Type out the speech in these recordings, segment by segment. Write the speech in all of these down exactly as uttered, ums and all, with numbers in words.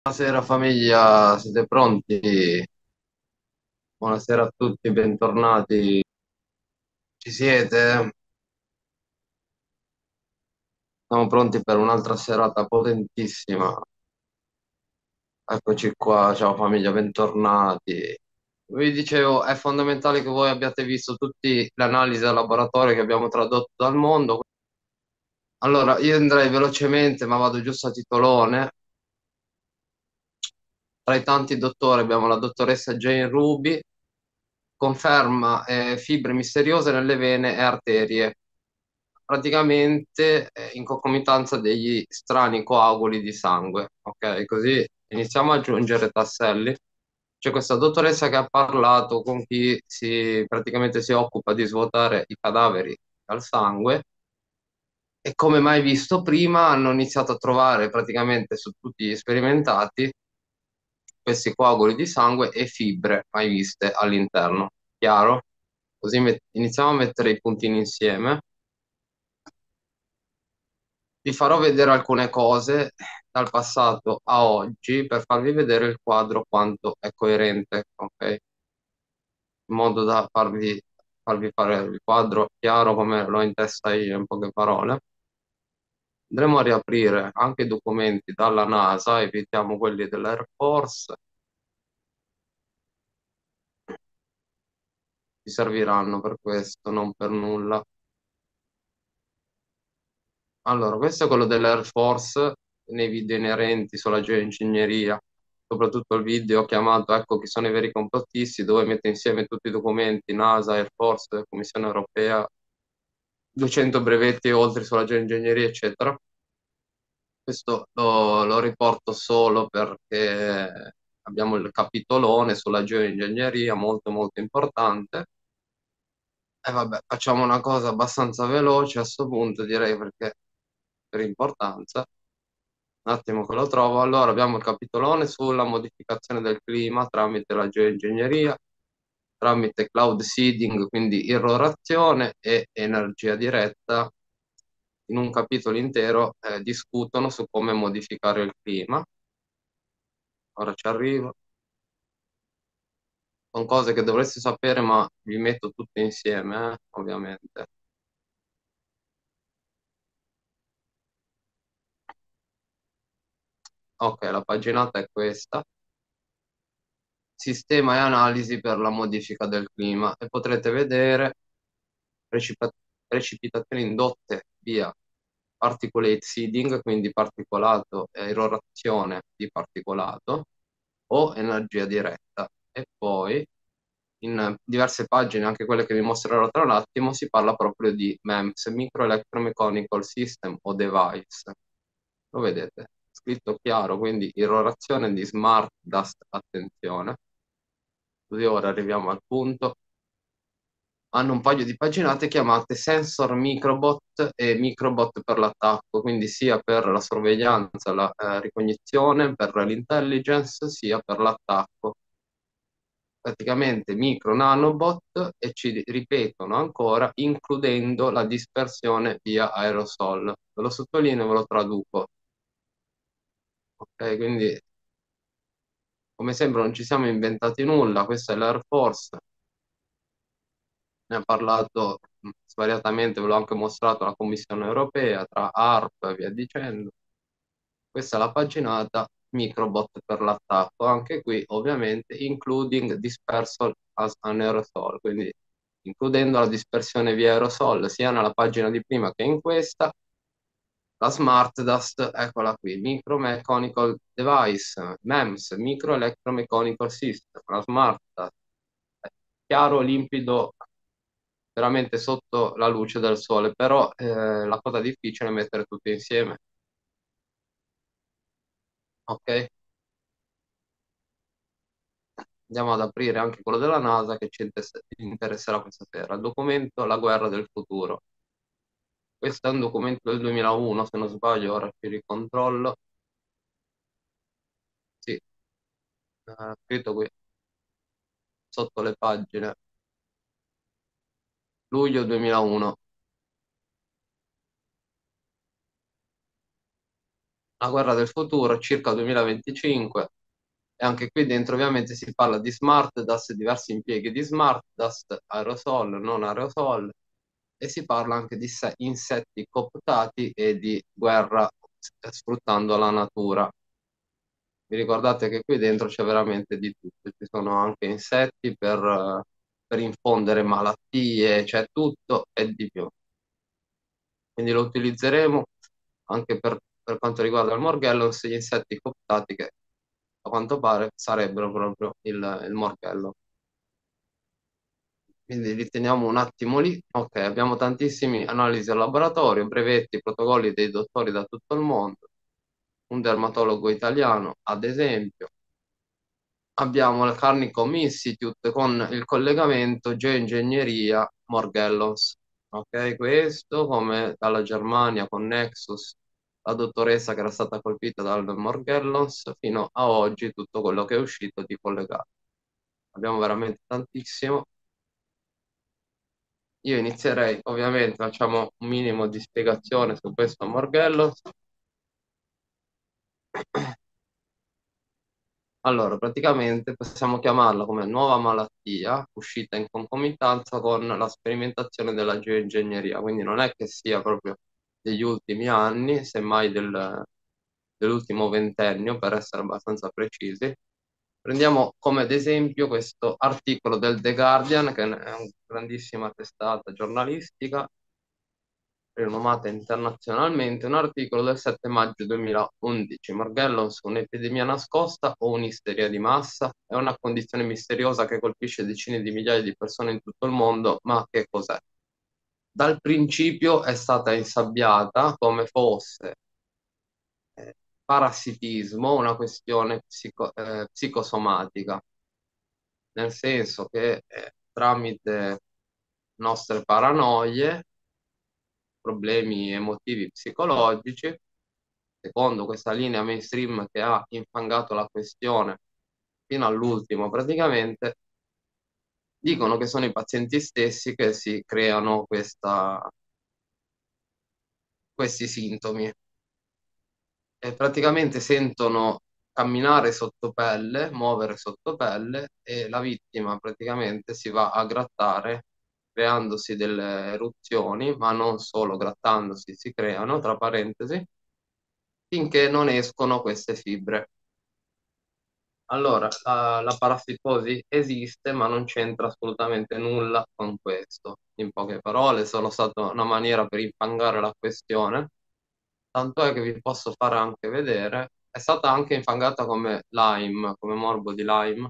Buonasera famiglia, siete pronti? Buonasera a tutti, bentornati. Ci siete? Siamo pronti per un'altra serata potentissima. Eccoci qua, ciao famiglia, bentornati. Vi dicevo, è fondamentale che voi abbiate visto tutte le analisi al laboratorio che abbiamo tradotto dal mondo. Allora, io andrei velocemente, ma vado giusto a titolone. Tra i tanti dottori abbiamo la dottoressa Jane Ruby, conferma eh, fibre misteriose nelle vene e arterie, praticamente eh, in concomitanza degli strani coaguli di sangue. Ok, così iniziamo ad aggiungere tasselli. C'è questa dottoressa che ha parlato con chi si, praticamente si occupa di svuotare i cadaveri dal sangue e come mai visto prima hanno iniziato a trovare praticamente su tutti gli sperimentati questi coaguli di sangue e fibre mai viste all'interno. Chiaro? Così met- iniziamo a mettere i puntini insieme. Vi farò vedere alcune cose dal passato a oggi per farvi vedere il quadro quanto è coerente, ok? In modo da farvi, farvi fare il quadro chiaro come l'ho in testa io, in poche parole. Andremo a riaprire anche i documenti dalla NASA, evitiamo quelli dell'Air Force, ci serviranno per questo, non per nulla. Allora, questo è quello dell'Air Force nei video inerenti sulla geoingegneria, soprattutto il video chiamato Ecco chi sono i veri complottisti, dove mette insieme tutti i documenti NASA, Air Force, Commissione Europea, duecento brevetti e oltre sulla geoingegneria, eccetera. Questo lo, lo riporto solo perché abbiamo il capitolone sulla geoingegneria, molto molto importante. E vabbè, facciamo una cosa abbastanza veloce a questo punto, direi, perché per importanza. Un attimo che lo trovo. Allora, abbiamo il capitolone sulla modificazione del clima tramite la geoingegneria, tramite cloud seeding, quindi irrorazione e energia diretta. In un capitolo intero eh, discutono su come modificare il clima. Ora ci arrivo. Sono cose che dovreste sapere, ma vi metto tutte insieme, eh, ovviamente. Ok, la paginata è questa. Sistema e analisi per la modifica del clima e potrete vedere precipa- precipitazioni indotte via particulate seeding, quindi particolato e irrorazione di particolato o energia diretta. E poi in diverse pagine, anche quelle che vi mostrerò tra un attimo, si parla proprio di MEMS, Micro Electromechanical System o Device. Lo vedete? Scritto chiaro, quindi irrorazione di smart dust, attenzione. Così ora arriviamo al punto. Hanno un paio di paginate chiamate Sensor Microbot e Microbot per l'attacco, quindi sia per la sorveglianza, la eh, ricognizione, per l'intelligence, sia per l'attacco. Praticamente micro nanobot e ci ripetono ancora includendo la dispersione via aerosol. Ve lo sottolineo e ve lo traduco. Ok, quindi come sembra non ci siamo inventati nulla, questa è l'Air Force, ne ha parlato mh, svariatamente, ve l'ho anche mostrato la Commissione europea, tra A R P e via dicendo. Questa è la paginata Microbot per l'attacco, anche qui ovviamente including dispersal as an aerosol, quindi includendo la dispersione via aerosol sia nella pagina di prima che in questa. La Smart Dust, eccola qui, Micro Mechanical Device, MEMS, Micro Electromechanical System, la Smart Dust, è chiaro, limpido, veramente sotto la luce del sole, però eh, la cosa difficile è mettere tutto insieme, ok? Andiamo ad aprire anche quello della NASA che ci interess- interesserà questa sera, il documento La guerra del futuro. Questo è un documento del duemilauno, se non sbaglio, ora ci ricontrollo. Sì, eh, scritto qui sotto le pagine, luglio duemilauno. La guerra del futuro, circa duemilaventicinque, e anche qui dentro ovviamente si parla di smart dust, diversi impieghi di smart dust, aerosol, non aerosol, e si parla anche di se- insetti cooptati e di guerra s- sfruttando la natura. Vi ricordate che qui dentro c'è veramente di tutto, ci sono anche insetti per, eh, per infondere malattie, c'è tutto e di più. Quindi lo utilizzeremo anche per, per quanto riguarda il Morgellons, gli insetti cooptati che a quanto pare sarebbero proprio il, il Morgello. Quindi li teniamo un attimo lì. Ok, abbiamo tantissime analisi al laboratorio, brevetti, protocolli dei dottori da tutto il mondo, un dermatologo italiano, ad esempio. Abbiamo il Carnicom Institute con il collegamento geoingegneria Morgellons. Ok, questo come dalla Germania con Nexus, la dottoressa che era stata colpita dal Morgellons, fino a oggi tutto quello che è uscito di collegato. Abbiamo veramente tantissimo. Io inizierei, ovviamente, facciamo un minimo di spiegazione su questo Morgellons. Allora, praticamente possiamo chiamarla come nuova malattia uscita in concomitanza con la sperimentazione della geoingegneria, quindi non è che sia proprio degli ultimi anni, semmai del- dell'ultimo ventennio, per essere abbastanza precisi. Prendiamo come ad esempio questo articolo del The Guardian, che è una grandissima testata giornalistica, rinomata internazionalmente, un articolo del sette maggio duemilaundici. Morgellons, un'epidemia nascosta o un'isteria di massa? È una condizione misteriosa che colpisce decine di migliaia di persone in tutto il mondo, ma che cos'è? Dal principio è stata insabbiata come fosse eh, parassitismo, una questione psico- eh, psicosomatica, nel senso che eh, tramite nostre paranoie, problemi emotivi psicologici, secondo questa linea mainstream che ha infangato la questione fino all'ultimo praticamente, dicono che sono i pazienti stessi che si creano questa, questi sintomi e praticamente sentono camminare sotto pelle, muovere sotto pelle e la vittima praticamente si va a grattare creandosi delle eruzioni, ma non solo grattandosi, si creano, tra parentesi, finché non escono queste fibre. Allora, la, la parassitosi esiste, ma non c'entra assolutamente nulla con questo. In poche parole, è solo stata una maniera per infangare la questione, tanto è che vi posso fare anche vedere, è stata anche infangata come Lyme, come morbo di Lyme.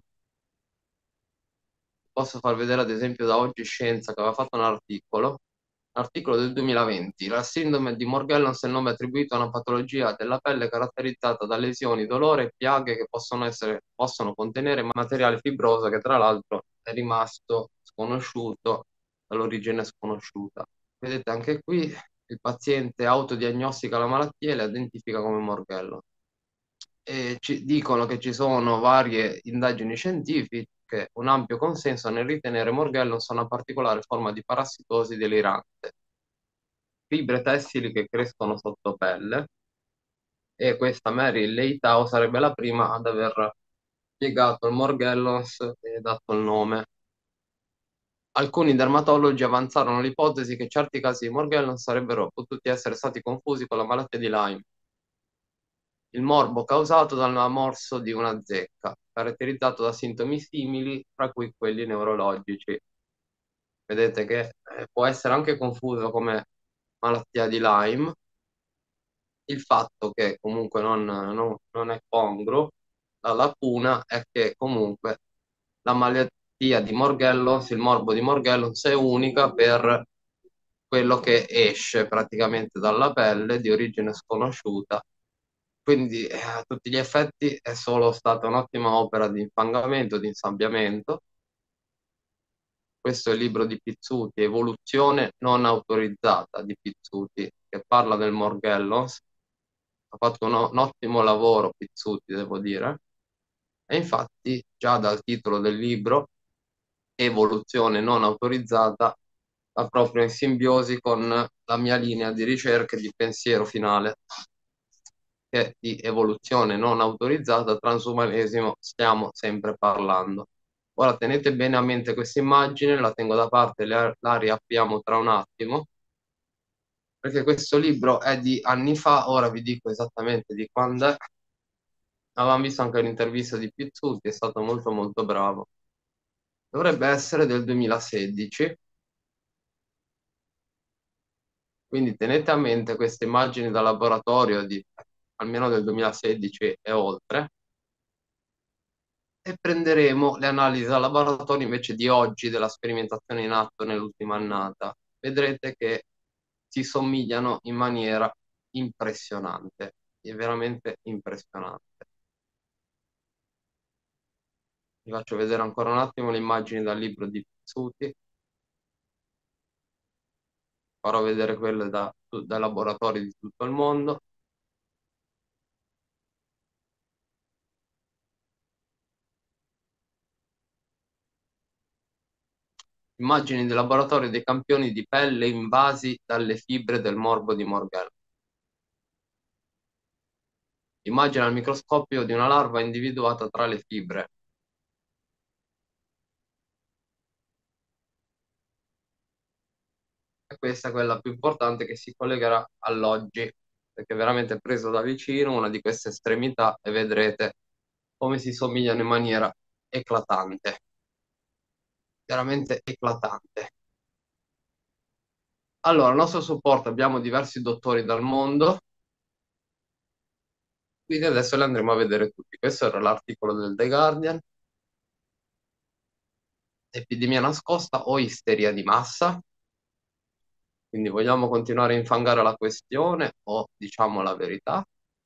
Posso far vedere ad esempio da Oggi Scienza che aveva fatto un articolo, articolo del duemilaventi. La sindrome di Morgellons è il nome attribuito a una patologia della pelle caratterizzata da lesioni, dolore e piaghe che possono essere, possono contenere materiale fibroso che tra l'altro è rimasto sconosciuto, dall'origine sconosciuta. Vedete anche qui il paziente autodiagnostica la malattia e la identifica come Morgellons. E ci dicono che ci sono varie indagini scientifiche, un ampio consenso nel ritenere Morgellons una particolare forma di parassitosi delirante, fibre tessili che crescono sotto pelle, e questa Mary Leitao sarebbe la prima ad aver spiegato il Morgellons e dato il nome. Alcuni dermatologi avanzarono l'ipotesi che certi casi di Morgellons sarebbero potuti essere stati confusi con la malattia di Lyme, il morbo causato dal morso di una zecca, caratterizzato da sintomi simili, tra cui quelli neurologici. Vedete che eh, può essere anche confuso come malattia di Lyme. Il fatto che comunque non, non- non è congruo, la lacuna è che comunque la malattia di Morgellons, il morbo di Morgellons è unica per quello che esce praticamente dalla pelle di origine sconosciuta. Quindi eh, a tutti gli effetti è solo stata un'ottima opera di infangamento, di insabbiamento. Questo è il libro di Pizzuti, Evoluzione non autorizzata di Pizzuti, che parla del Morgellons. Ha fatto un, un ottimo lavoro Pizzuti, devo dire. E infatti, già dal titolo del libro, Evoluzione non autorizzata, va proprio in simbiosi con la mia linea di ricerca e di pensiero finale. che di evoluzione non autorizzata, transumanesimo, stiamo sempre parlando. Ora tenete bene a mente questa immagine, la tengo da parte, la, la riapriamo tra un attimo, perché questo libro è di anni fa, ora vi dico esattamente di quando è. Avevamo visto anche un'intervista di Pizzuti, è stato molto molto bravo. Dovrebbe essere del duemilasedici, quindi tenete a mente queste immagini da laboratorio di almeno del duemilasedici e oltre, e prenderemo le analisi da laboratorio invece di oggi della sperimentazione in atto nell'ultima annata. Vedrete che si somigliano in maniera impressionante, è veramente impressionante. Vi faccio vedere ancora un attimo le immagini dal libro di Pizzuti. Farò vedere quelle da, dai laboratori di tutto il mondo. Immagini di laboratorio dei campioni di pelle invasi dalle fibre del morbo di Morghello. Immagina al microscopio di una larva individuata tra le fibre. E questa è quella più importante che si collegherà all'oggi, perché è veramente preso da vicino una di queste estremità e vedrete come si somigliano in maniera eclatante. Veramente eclatante. Allora, al nostro supporto abbiamo diversi dottori dal mondo, quindi adesso li andremo a vedere tutti. Questo era l'articolo del The Guardian. Epidemia nascosta o isteria di massa? Quindi vogliamo continuare a infangare la questione o diciamo la verità?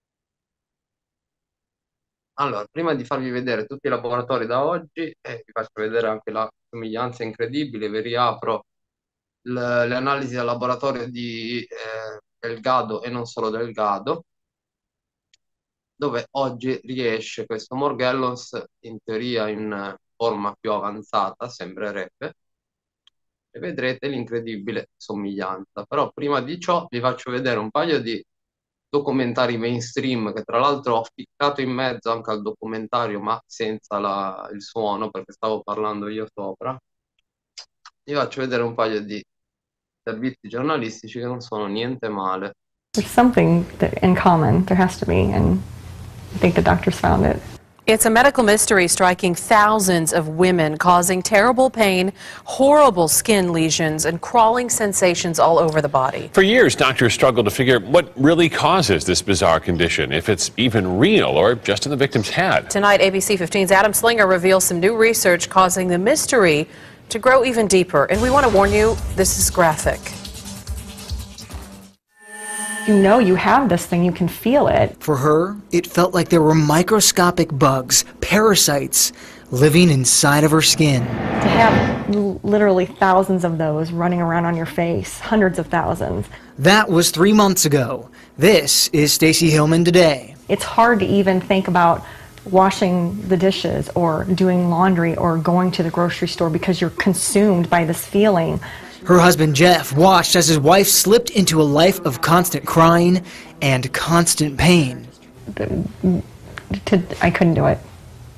Allora, prima di farvi vedere tutti i laboratori da oggi, eh, vi faccio vedere anche la somiglianza incredibile, vi riapro le, le analisi al laboratorio di eh, Delgado e non solo Delgado, dove oggi riesce questo Morgellons, in teoria in forma più avanzata, sembrerebbe, e vedrete l'incredibile somiglianza. Però prima di ciò vi faccio vedere un paio di documentari mainstream, che tra l'altro ho ficcato in mezzo anche al documentario, ma senza la, il suono, perché stavo parlando io sopra. Vi faccio vedere un paio di servizi giornalistici che non sono niente male. There's something that in common, there has to be, and I think the doctors found it. It's a medical mystery striking thousands of women, causing terrible pain, horrible skin lesions, and crawling sensations all over the body. For years, doctors struggled to figure what really causes this bizarre condition, if it's even real or just in the victim's head. Tonight, A B C fifteen's Adam Slinger reveals some new research causing the mystery to grow even deeper. And we want to warn you, this is graphic. You know you have this thing, you can feel it. For her, it felt like there were microscopic bugs, parasites, living inside of her skin. To have literally thousands of those running around on your face, hundreds of thousands. That was three months ago. This is Stacy Hillman today. It's hard to even think about washing the dishes or doing laundry or going to the grocery store because you're consumed by this feeling. Her husband Jeff watched as his wife slipped into a life of constant crying and constant pain. To, I couldn't do it.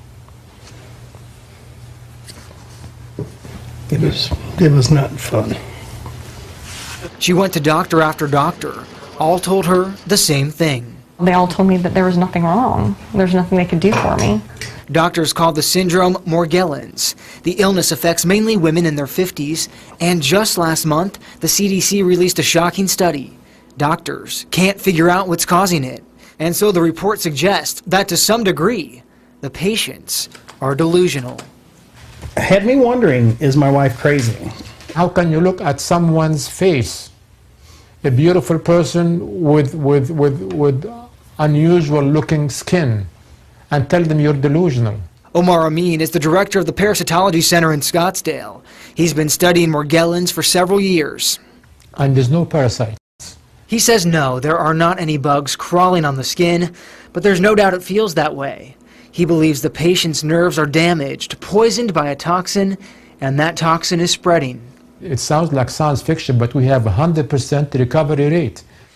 It was, it was not fun. She went to doctor after doctor. All told her the same thing. They all told me that there was nothing wrong. There's nothing they could do for me. Doctors called the syndrome Morgellons. The illness affects mainly women in their fifties, and just last month, the C D C released a shocking study. Doctors can't figure out what's causing it, and so the report suggests that to some degree, the patients are delusional. Had me wondering, is my wife crazy? How can you look at someone's face, a beautiful person with, with, with, with unusual looking skin, and tell them you're delusional? Omar Amin is the director of the Parasitology Center in Scottsdale. He's been studying Morgellons for several years. And there's no parasites. He says no, there are not any bugs crawling on the skin, but there's no doubt it feels that way. He believes the patient's nerves are damaged, poisoned by a toxin, and that toxin is spreading. It sounds like science fiction, but we have a one hundred percent recovery rate.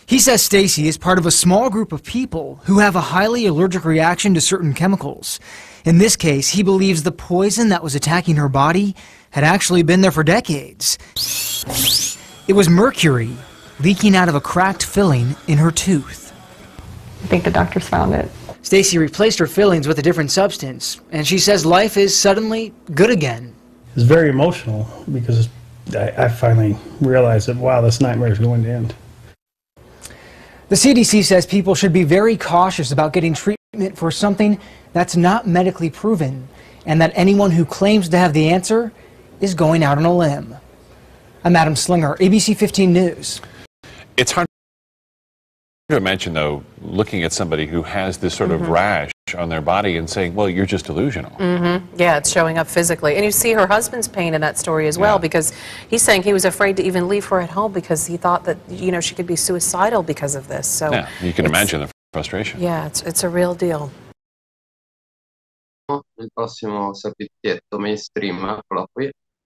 He says Stacy is part of a small group of people who have a highly allergic reaction to certain chemicals. In this case, he believes the poison that was attacking her body had actually been there for decades. It was mercury leaking out of a cracked filling in her tooth. I think the doctors found it. Stacy replaced her fillings with a different substance, and she says life is suddenly good again. It's very emotional because I, I finally realized that, wow, this nightmare is going to end. The C D C says people should be very cautious about getting treatment for something that's not medically proven, and that anyone who claims to have the answer is going out on a limb. I'm Adam Slinger, A B C fifteen News. It's hard to imagine, though, looking at somebody who has this sort Mm-hmm. of rash on their body and saying, well, you're just delusional. Mm-hmm. Yeah, it's showing up physically. And you see her husband's pain in that story as well, Yeah. because he's saying he was afraid to even leave her at home because he thought that, you know, she could be suicidal because of this. So Yeah, you can it's- imagine the frustration. Yeah, it's, it's a real deal. Il prossimo servizietto mainstream, eccolo qui.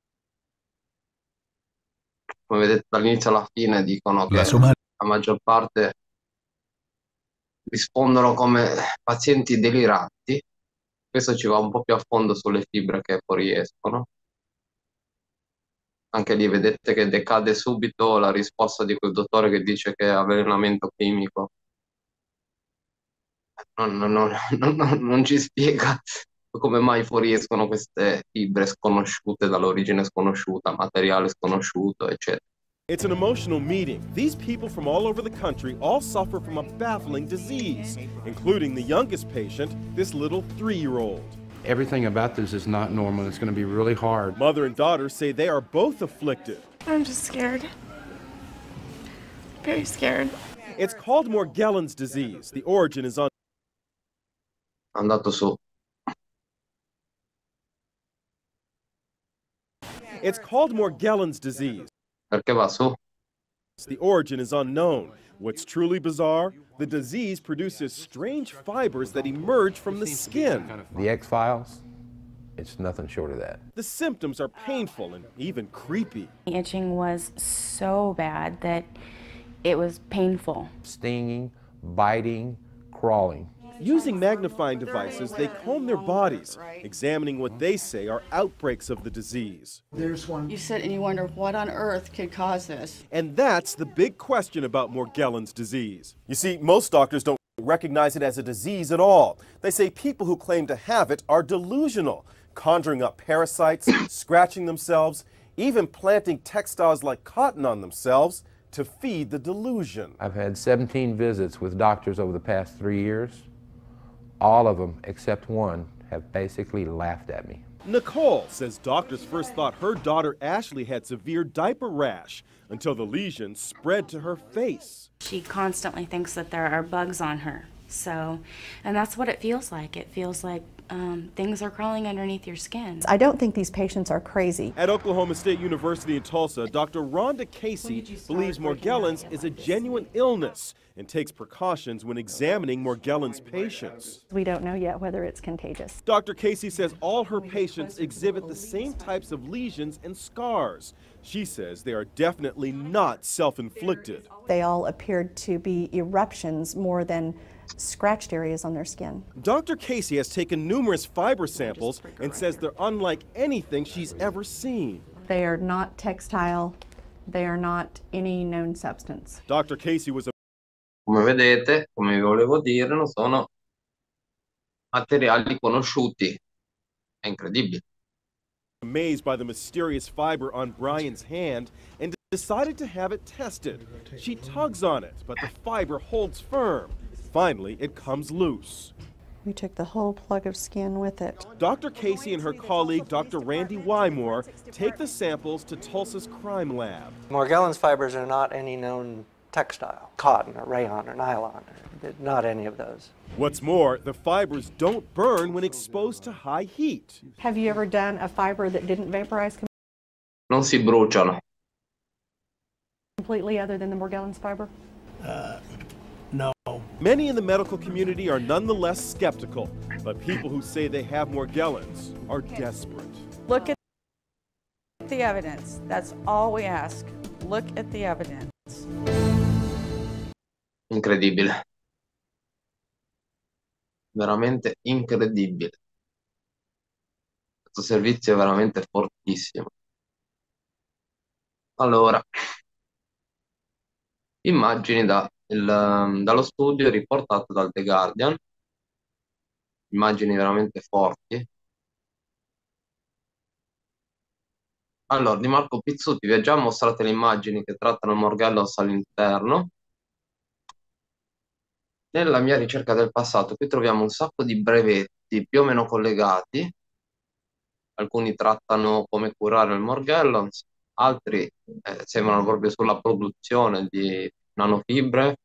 Come vedete dall'inizio alla fine dicono che la maggior parte rispondono come pazienti deliranti. Questo ci va un po' più a fondo sulle fibre che fuoriescono. Anche lì vedete che decade subito la risposta di quel dottore che dice che è avvelenamento chimico. Non, non- non- non- non ci spiega come mai fuoriescono queste fibre sconosciute dall'origine sconosciuta, materiale sconosciuto, eccetera. It's an emotional meeting. These people from all over the country all suffer from a baffling disease, including the youngest patient, this little three-year-old. Everything about this is not normal. It's going to be really hard. Mother and daughter say they are both afflicted. I'm just scared. Very scared. It's called Morgellons disease. The origin is unknown. È andato su. It's called Morgellons disease. Perché va su? The origin is unknown. What's truly bizarre, the disease produces strange fibers that emerge from the skin. The X-Files, it's nothing short of that. The symptoms are painful and even creepy. The itching was so bad that it was painful. Stinging, biting, crawling. Using magnifying devices, they comb their bodies, examining what they say are outbreaks of the disease. There's one. You sit and you wonder what on earth could cause this. And that's the big question about Morgellons disease. You see, most doctors don't recognize it as a disease at all. They say people who claim to have it are delusional, conjuring up parasites, scratching themselves, even planting textiles like cotton on themselves to feed the delusion. I've had seventeen visits with doctors over the past three years. All of them, except one, have basically laughed at me. Nicole says doctors first thought her daughter Ashley had severe diaper rash until the lesion spread to her face. She constantly thinks that there are bugs on her. So, and that's what it feels like. It feels like um, things are crawling underneath your skin. I don't think these patients are crazy. At Oklahoma State University in Tulsa, Doctor Rhonda Casey believes Morgellons is a genuine illness and takes precautions when examining Morgellons patients. We don't know yet whether it's contagious. Doctor Casey says all her patients exhibit the same types of lesions and scars. She says they are definitely not self-inflicted. They all appeared to be eruptions more than scratched areas on their skin. Doctor Casey has taken numerous fiber samples and says they're unlike anything she's ever seen. They are not textile. They are not any known substance. Doctor Casey was a Come vedete, come vi volevo dire, non sono materiali conosciuti. È incredibile. amazed by the mysterious fiber on Brian's hand and decided to have it tested. She tugs on it, but the fiber holds firm. Finally, it comes loose. We took the whole plug of skin with it. Doctor Casey and her colleague, Doctor Randy Wymore, take the samples to Tulsa's crime lab. Morgellons fibers are not any known textile, cotton or rayon or nylon, not any of those. What's more, the fibers don't burn when exposed to high heat. Have you ever done a fiber that didn't vaporize Non si bruciano. completely other than the Morgellons fiber? Uh, no. Many in the medical community are nonetheless skeptical, but people who say they have Morgellons are desperate. Look at the evidence. That's all we ask. Look at the evidence. incredibile, veramente incredibile. Questo servizio è veramente fortissimo. Allora, immagini da, il, dallo studio riportato dal The Guardian, immagini veramente forti. Allora, di Marco Pizzuti vi ho già mostrato le immagini che trattano Morgellons all'interno. Nella mia ricerca del passato qui troviamo un sacco di brevetti più o meno collegati. Alcuni trattano come curare il Morgellons, altri eh, sembrano proprio sulla produzione di nanofibre,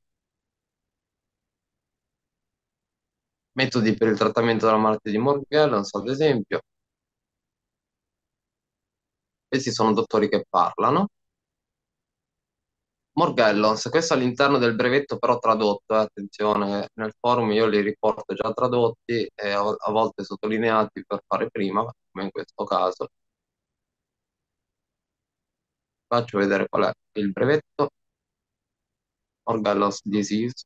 metodi per il trattamento della malattia di Morgellons, ad esempio. Questi sono dottori che parlano. Morgellons, questo all'interno del brevetto però tradotto, eh, attenzione, nel forum io li riporto già tradotti e a, a volte sottolineati per fare prima, come in questo caso. Faccio vedere qual è il brevetto. Morgellons disease.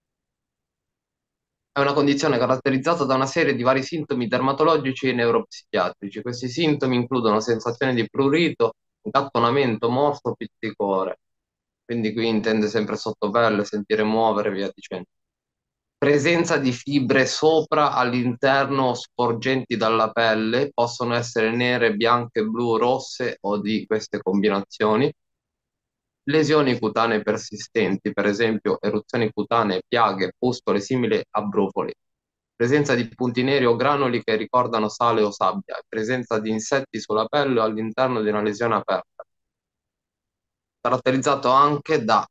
È una condizione caratterizzata da una serie di vari sintomi dermatologici e neuropsichiatrici. Questi sintomi includono sensazioni di prurito, gattonamento, morso, pizzicore. Quindi qui intende sempre sottopelle, sentire muovere, via dicendo. Presenza di fibre sopra, all'interno, sporgenti dalla pelle, possono essere nere, bianche, blu, rosse o di queste combinazioni. Lesioni cutanee persistenti, per esempio eruzioni cutanee, piaghe, pustole simili a brufoli. Presenza di punti neri o granuli che ricordano sale o sabbia. Presenza di insetti sulla pelle o all'interno di una lesione aperta. Caratterizzato anche da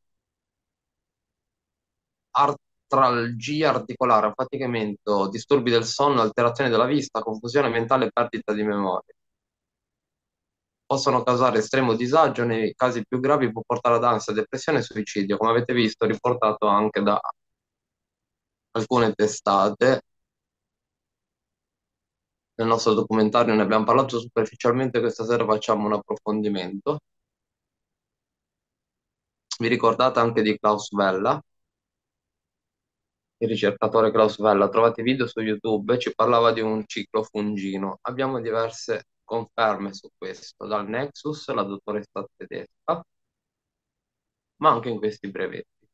artralgia articolare, affaticamento, disturbi del sonno, alterazioni della vista, confusione mentale e perdita di memoria. Possono causare estremo disagio, nei casi più gravi può portare ad ansia, depressione e suicidio, come avete visto riportato anche da alcune testate. Nel nostro documentario ne abbiamo parlato superficialmente, questa sera facciamo un approfondimento. Vi ricordate anche di Klaus Wella? Il ricercatore Klaus Wella, trovate video su YouTube, ci parlava di un ciclo fungino. Abbiamo diverse conferme su questo, dal Nexus, la dottoressa tedesca, ma anche in questi brevetti.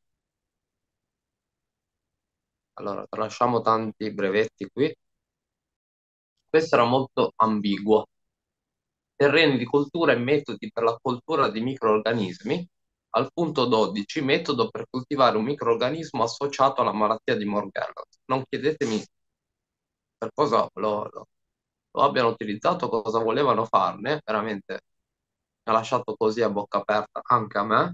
Allora, tralasciamo tanti brevetti qui. Questo era molto ambiguo. Terreni di coltura e metodi per la coltura di microrganismi. Al punto dodici, metodo per coltivare un microrganismo associato alla malattia di Morgellons. Non chiedetemi per cosa lo, lo, lo abbiano utilizzato, cosa volevano farne, veramente mi ha lasciato così a bocca aperta anche a me.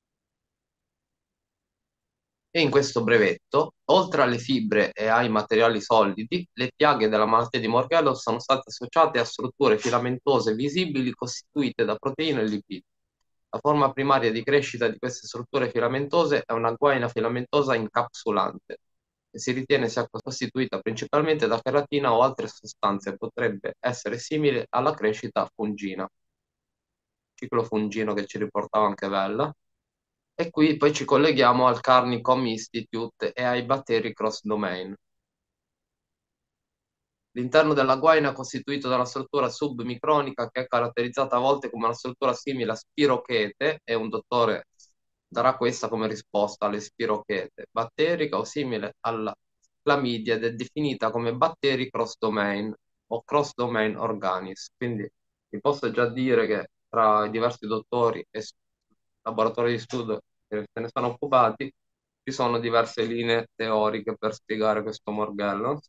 E in questo brevetto, oltre alle fibre e ai materiali solidi, le piaghe della malattia di Morgellons sono state associate a strutture filamentose visibili costituite da proteine e lipidi. La forma primaria di crescita di queste strutture filamentose è una guaina filamentosa incapsulante, che si ritiene sia costituita principalmente da cheratina o altre sostanze e potrebbe essere simile alla crescita fungina. Ciclo fungino che ci riportava anche Vella. E qui poi ci colleghiamo al Carnicom Institute e ai batteri cross-domain. L'interno della guaina è costituito da una struttura submicronica che è caratterizzata a volte come una struttura simile a spirochete, e un dottore darà questa come risposta alle spirochete, batterica o simile alla clamidia ed è definita come batteri cross-domain o cross-domain organism. Quindi vi posso già dire che tra i diversi dottori e laboratori di studio che se ne sono occupati ci sono diverse linee teoriche per spiegare questo Morgellons.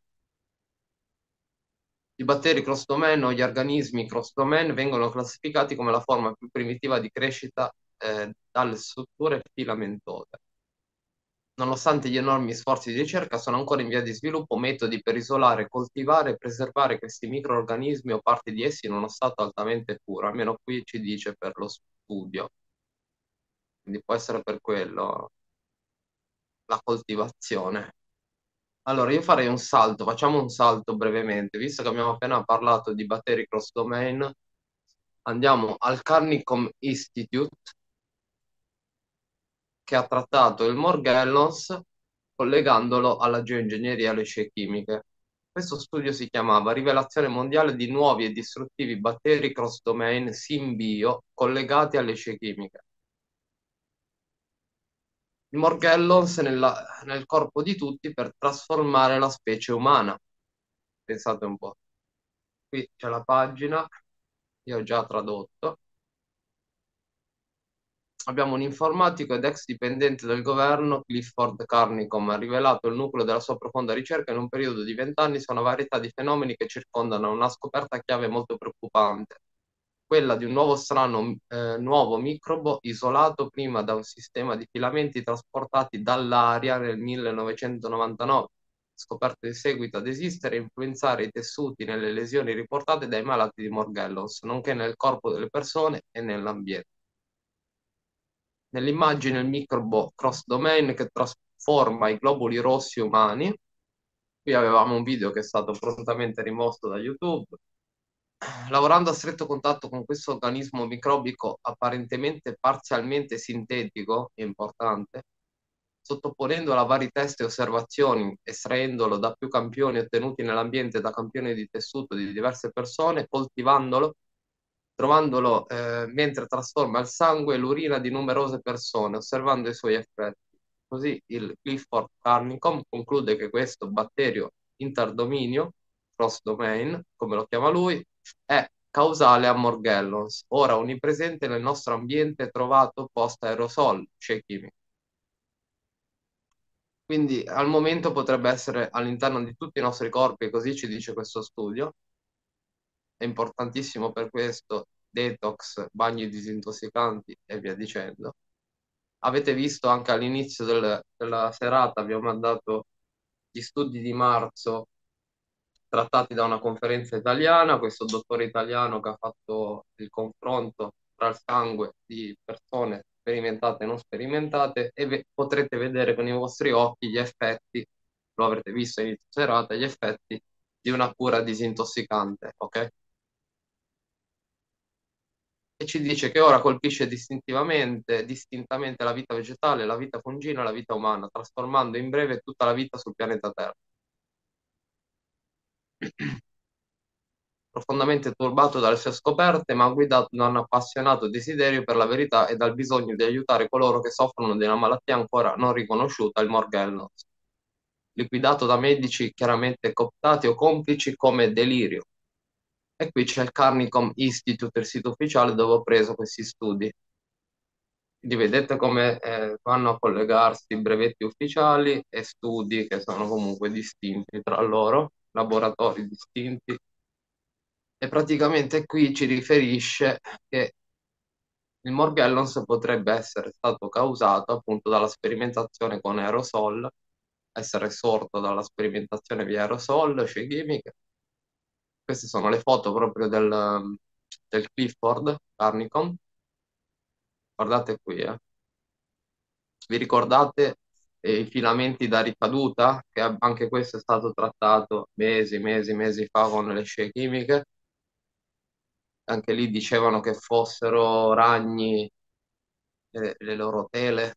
I batteri cross-domain o gli organismi cross-domain vengono classificati come la forma più primitiva di crescita eh, dalle strutture filamentose. Nonostante gli enormi sforzi di ricerca, sono ancora in via di sviluppo metodi per isolare, coltivare e preservare questi microrganismi o parti di essi in uno stato altamente puro, almeno qui ci dice per lo studio. Quindi può essere per quello la coltivazione. Allora, io farei un salto, facciamo un salto brevemente, visto che abbiamo appena parlato di batteri cross-domain, andiamo al Carnicom Institute che ha trattato il Morgellons collegandolo alla geoingegneria e alle scie chimiche. Questo studio si chiamava Rivelazione mondiale di nuovi e distruttivi batteri cross-domain SynBio collegati alle scie chimiche. Il Morgellons nella, nel corpo di tutti per trasformare la specie umana. Pensate un po'. Qui c'è la pagina, io ho già tradotto. Abbiamo un informatico ed ex dipendente del governo, Clifford Carnicom, ha rivelato il nucleo della sua profonda ricerca in un periodo di vent'anni su una varietà di fenomeni che circondano una scoperta chiave molto preoccupante, quella di un nuovo strano eh, nuovo microbo isolato prima da un sistema di filamenti trasportati dall'aria nel millenovecentonovantanove, scoperto in seguito ad esistere e influenzare i tessuti nelle lesioni riportate dai malati di Morgellons, nonché nel corpo delle persone e nell'ambiente. Nell'immagine il microbo cross-domain che trasforma i globuli rossi umani. Qui avevamo un video che è stato prontamente rimosso da YouTube. Lavorando a stretto contatto con questo organismo microbico apparentemente parzialmente sintetico, è importante, sottoponendolo a vari test e osservazioni, estraendolo da più campioni ottenuti nell'ambiente da campioni di tessuto di diverse persone, coltivandolo, trovandolo eh, mentre trasforma il sangue e l'urina di numerose persone, osservando i suoi effetti. Così il Clifford Carnicom conclude che questo batterio interdominio, cross-domain, come lo chiama lui, è causale a Morgellons, ora onnipresente nel nostro ambiente trovato post-aerosol, scie chimiche. Quindi al momento potrebbe essere all'interno di tutti i nostri corpi, così ci dice questo studio. È importantissimo per questo, detox, bagni disintossicanti e via dicendo. Avete visto anche all'inizio del, della serata, vi ho mandato gli studi di marzo trattati da una conferenza italiana, questo dottore italiano che ha fatto il confronto tra il sangue di persone sperimentate e non sperimentate, e ve potrete vedere con i vostri occhi gli effetti, lo avrete visto all'inizio serata, gli effetti di una cura disintossicante, ok? E ci dice che ora colpisce distintivamente, distintamente la vita vegetale, la vita fungina e la vita umana, trasformando in breve tutta la vita sul pianeta Terra. Profondamente turbato dalle sue scoperte, ma guidato da un appassionato desiderio per la verità e dal bisogno di aiutare coloro che soffrono di una malattia ancora non riconosciuta, il Morgellons, liquidato da medici chiaramente cooptati o complici come delirio. E qui c'è il Carnicom Institute, il sito ufficiale dove ho preso questi studi. Quindi vedete come eh, vanno a collegarsi brevetti ufficiali e studi che sono comunque distinti tra loro, laboratori distinti. E praticamente qui ci riferisce che il Morgellons potrebbe essere stato causato appunto dalla sperimentazione con aerosol, essere sorto dalla sperimentazione via aerosol, scie chimiche. Queste sono le foto proprio del, del Clifford Carnicom. Guardate qui, eh. Vi ricordate eh, i filamenti da ricaduta? Che anche questo è stato trattato mesi, mesi, mesi fa con le scie chimiche. Anche lì dicevano che fossero ragni, eh, le loro tele.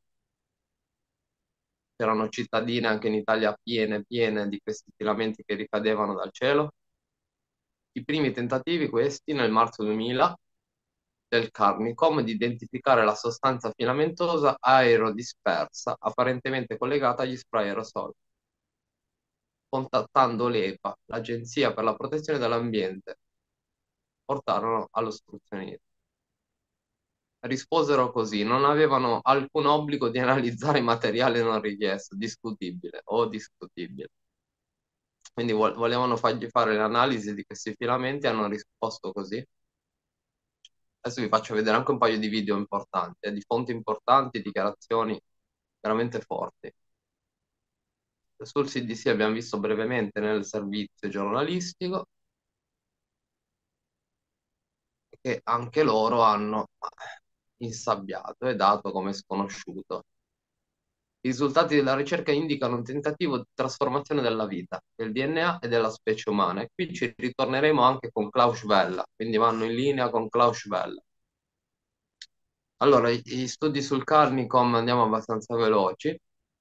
C'erano cittadine anche in Italia piene, piene di questi filamenti che ricadevano dal cielo. I primi tentativi, questi, nel marzo duemila, del Carnicom di identificare la sostanza filamentosa aerodispersa apparentemente collegata agli spray aerosol. Contattando l'E P A, l'Agenzia per la Protezione dell'Ambiente, portarono all'ostruzionismo. Risposero così: non avevano alcun obbligo di analizzare materiale non richiesto, discutibile o discutibile. Quindi volevano fargli fare l'analisi di questi filamenti e hanno risposto così. Adesso vi faccio vedere anche un paio di video importanti, eh, di fonti importanti, dichiarazioni veramente forti. Sul C D C abbiamo visto brevemente nel servizio giornalistico che anche loro hanno insabbiato e dato come sconosciuto. I risultati della ricerca indicano un tentativo di trasformazione della vita, del D N A e della specie umana. E qui ci ritorneremo anche con Klaus Schwella, quindi vanno in linea con Klaus Schwella. Allora, gli studi sul Carnicom andiamo abbastanza veloci.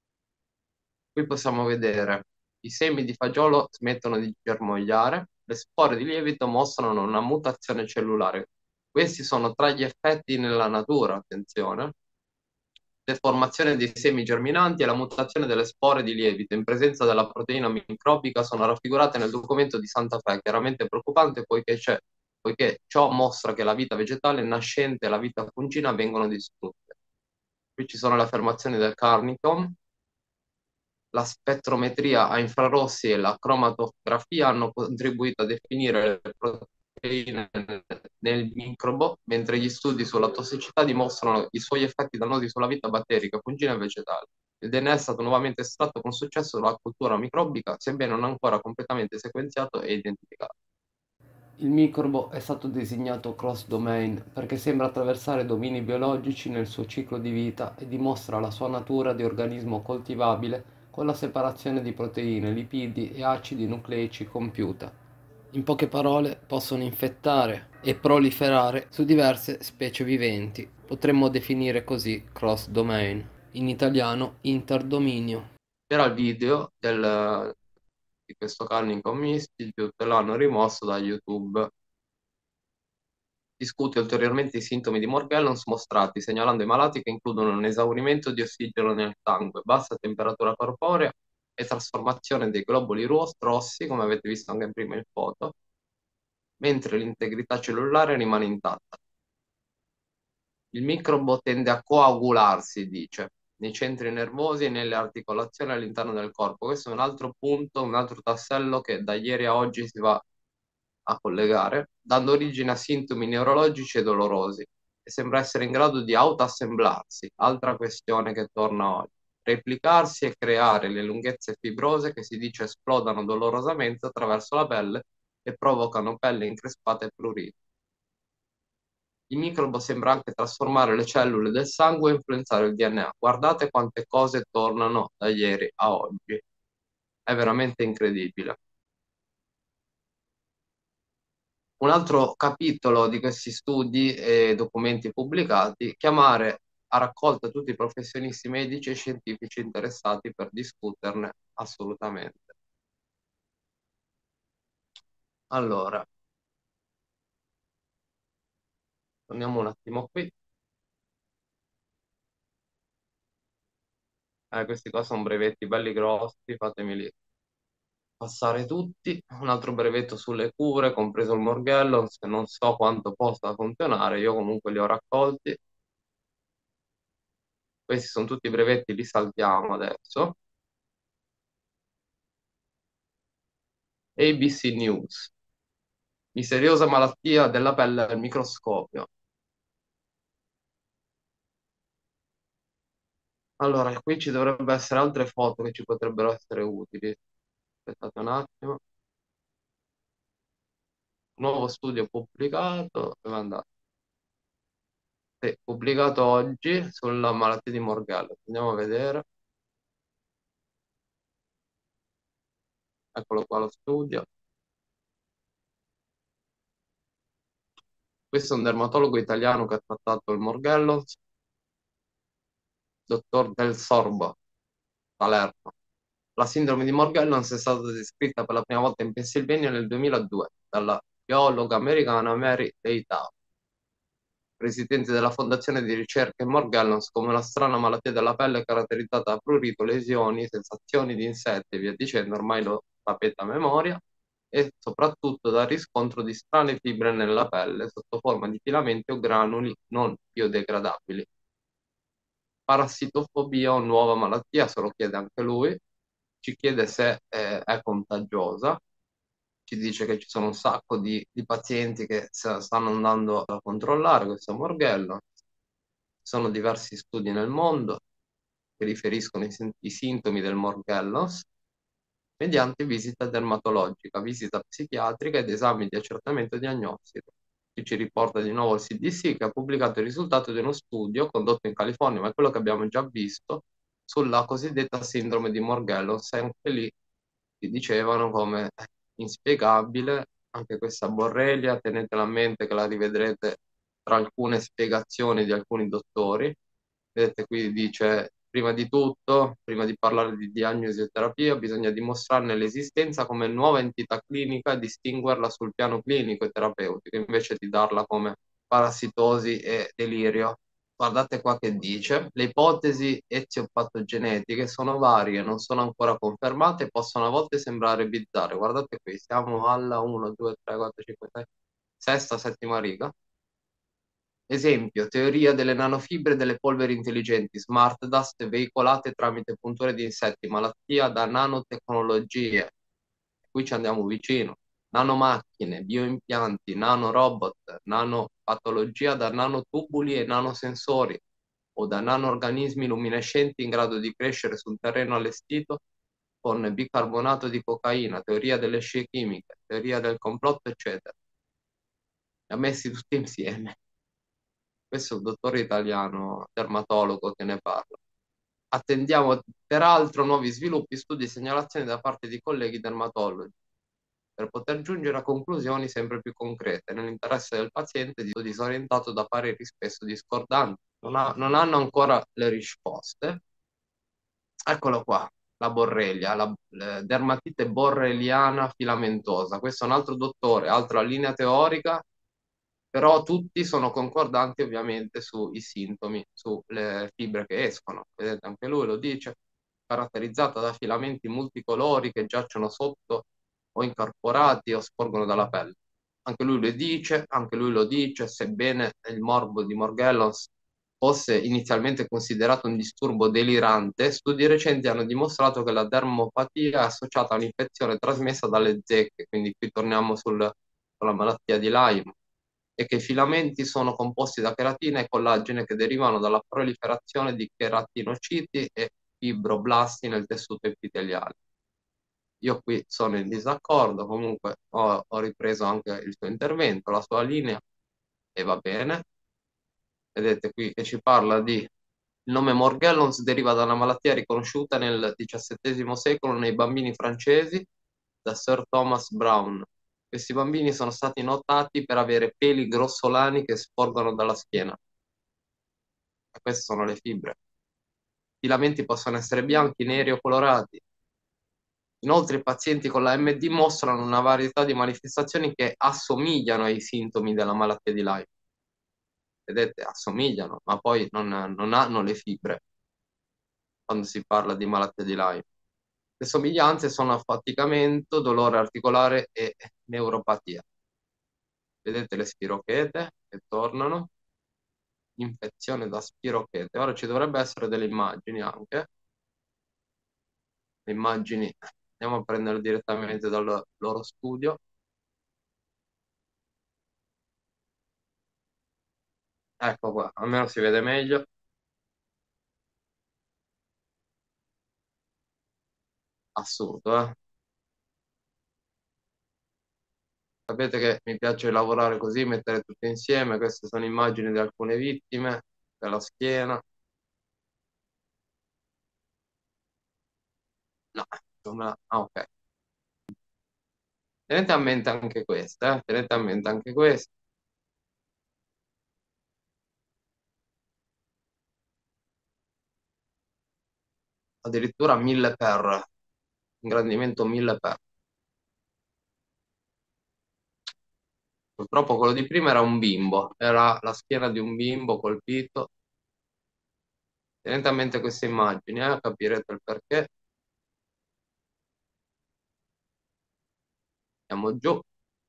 Qui possiamo vedere i semi di fagiolo smettono di germogliare, le spore di lievito mostrano una mutazione cellulare. Questi sono tra gli effetti nella natura, attenzione. Deformazione dei semi germinanti e la mutazione delle spore di lievito in presenza della proteina microbica sono raffigurate nel documento di Santa Fe, chiaramente preoccupante poiché, c'è, poiché ciò mostra che la vita vegetale nascente e la vita fungina vengono distrutte. Qui ci sono le affermazioni del Carnicom. La spettrometria a infrarossi e la cromatografia hanno contribuito a definire le proteine nel microbo, mentre gli studi sulla tossicità dimostrano i suoi effetti dannosi sulla vita batterica, fungina e vegetale. Il D N A è stato nuovamente estratto con successo dalla cultura microbica, sebbene non ancora completamente sequenziato e identificato. Il microbo è stato designato cross-domain perché sembra attraversare domini biologici nel suo ciclo di vita e dimostra la sua natura di organismo coltivabile con la separazione di proteine, lipidi e acidi nucleici compiuta. In poche parole, possono infettare e proliferare su diverse specie viventi. Potremmo definire così cross-domain, in italiano interdominio. Era il video del, di questo Carnicom Institute, l'hanno rimosso da YouTube. Discute ulteriormente i sintomi di Morgellons mostrati, segnalando i malati che includono un esaurimento di ossigeno nel sangue, bassa temperatura corporea e trasformazione dei globuli rossi, come avete visto anche prima in foto, mentre l'integrità cellulare rimane intatta. Il microbo tende a coagularsi, dice, nei centri nervosi e nelle articolazioni all'interno del corpo. Questo è un altro punto, un altro tassello che da ieri a oggi si va a collegare, dando origine a sintomi neurologici e dolorosi e sembra essere in grado di autoassemblarsi, altra questione che torna oggi, replicarsi e creare le lunghezze fibrose che si dice esplodano dolorosamente attraverso la pelle e provocano pelle increspata e prurita. Il microbo sembra anche trasformare le cellule del sangue e influenzare il D N A. Guardate quante cose tornano da ieri a oggi. È veramente incredibile. Un altro capitolo di questi studi e documenti pubblicati, chiamare a raccolta tutti i professionisti medici e scientifici interessati per discuterne assolutamente. Allora, torniamo un attimo qui. Eh, questi qua sono brevetti belli grossi, fatemi lì passare tutti. Un altro brevetto sulle cure, compreso il Morgellons, che non so quanto possa funzionare, io comunque li ho raccolti. Questi sono tutti i brevetti, li saltiamo adesso. A B C News. Misteriosa malattia della pelle al microscopio. Allora, qui ci dovrebbero essere altre foto che ci potrebbero essere utili. Aspettate un attimo. Nuovo studio pubblicato. Dove è andato? Sì, pubblicato oggi sulla malattia di Morgellons. Andiamo a vedere. Eccolo qua lo studio. Questo è un dermatologo italiano che ha trattato il Morgellons, dottor Del Sorbo, Salerno. La sindrome di Morgellons è stata descritta per la prima volta in Pennsylvania nel duemiladue dalla biologa americana Mary Leitao, presidente della fondazione di ricerca Morgellons, come una strana malattia della pelle caratterizzata da prurito, lesioni, sensazioni di insetti e via dicendo, ormai lo sapete a memoria, e soprattutto dal riscontro di strane fibre nella pelle sotto forma di filamenti o granuli non biodegradabili. Parassitofobia o nuova malattia, se lo chiede anche lui, ci chiede se eh, è contagiosa, ci dice che ci sono un sacco di, di pazienti che stanno andando a controllare questo Morgellons. Ci sono diversi studi nel mondo che riferiscono i, i sintomi del Morgellons mediante visita dermatologica, visita psichiatrica ed esami di accertamento diagnostico. Qui ci riporta di nuovo il C D C che ha pubblicato il risultato di uno studio condotto in California, ma è quello che abbiamo già visto, sulla cosiddetta sindrome di Morgellons, e anche lì si dicevano come inspiegabile, anche questa borrelia, tenetela a mente che la rivedrete tra alcune spiegazioni di alcuni dottori. Vedete qui dice, prima di tutto, prima di parlare di diagnosi e terapia, bisogna dimostrarne l'esistenza come nuova entità clinica e distinguerla sul piano clinico e terapeutico, invece di darla come parassitosi e delirio. Guardate qua che dice, le ipotesi eziopatogenetiche sono varie, non sono ancora confermate e possono a volte sembrare bizzarre. Guardate qui, siamo alla uno, due, tre, quattro, cinque, sei, sesta, settima riga. Esempio, teoria delle nanofibre e delle polveri intelligenti, smart dust veicolate tramite punture di insetti, malattia da nanotecnologie. Qui ci andiamo vicino. Nanomacchine, bioimpianti, nanorobot, nanopatologia da nanotubuli e nanosensori o da nanoorganismi luminescenti in grado di crescere su un terreno allestito con bicarbonato di cocaina, teoria delle scie chimiche, teoria del complotto, eccetera. Li ha messi tutti insieme. Questo è un dottore italiano, dermatologo, che ne parla. Attendiamo peraltro nuovi sviluppi, studi e segnalazioni da parte di colleghi dermatologi per poter giungere a conclusioni sempre più concrete nell'interesse del paziente disorientato da pareri spesso discordanti. Non, ha, non hanno ancora le risposte. Eccolo qua, la borrelia, la, la dermatite borreliana filamentosa. Questo è un altro dottore, altra linea teorica, però tutti sono concordanti ovviamente sui sintomi, sulle fibre che escono. Vedete, anche lui lo dice, caratterizzata da filamenti multicolori che giacciono sotto o incorporati o sporgono dalla pelle. Anche lui lo dice, anche lui lo dice, sebbene il morbo di Morgellons fosse inizialmente considerato un disturbo delirante, studi recenti hanno dimostrato che la dermopatia è associata a un'infezione trasmessa dalle zecche, quindi qui torniamo sul, sulla malattia di Lyme, e che i filamenti sono composti da cheratina e collagene che derivano dalla proliferazione di cheratinociti e fibroblasti nel tessuto epiteliale. Io qui sono in disaccordo, comunque ho, ho ripreso anche il suo intervento, la sua linea, e va bene. Vedete qui che ci parla di... Il nome Morgellons deriva da una malattia riconosciuta nel diciassettesimo secolo nei bambini francesi da Sir Thomas Brown. Questi bambini sono stati notati per avere peli grossolani che sporgono dalla schiena. E queste sono le fibre. I filamenti possono essere bianchi, neri o colorati. Inoltre i pazienti con la M D mostrano una varietà di manifestazioni che assomigliano ai sintomi della malattia di Lyme. Vedete, assomigliano, ma poi non, non hanno le fibre quando si parla di malattia di Lyme. Le somiglianze sono affaticamento, dolore articolare e neuropatia. Vedete le spirochete che tornano, infezione da spirochete. Ora ci dovrebbe essere delle immagini anche. Le immagini andiamo a prendere direttamente dal loro studio. Ecco qua, almeno si vede meglio. Assurdo, eh? Sapete che mi piace lavorare così, mettere tutto insieme. Queste sono immagini di alcune vittime, della schiena. No, insomma, ah, ok. Tenete a mente anche queste, eh? Tenete a mente anche queste. Addirittura mille per, ingrandimento mille per. Purtroppo quello di prima era un bimbo, era la schiena di un bimbo colpito. Tenete a mente queste immagini, eh? Capirete il perché. Andiamo giù.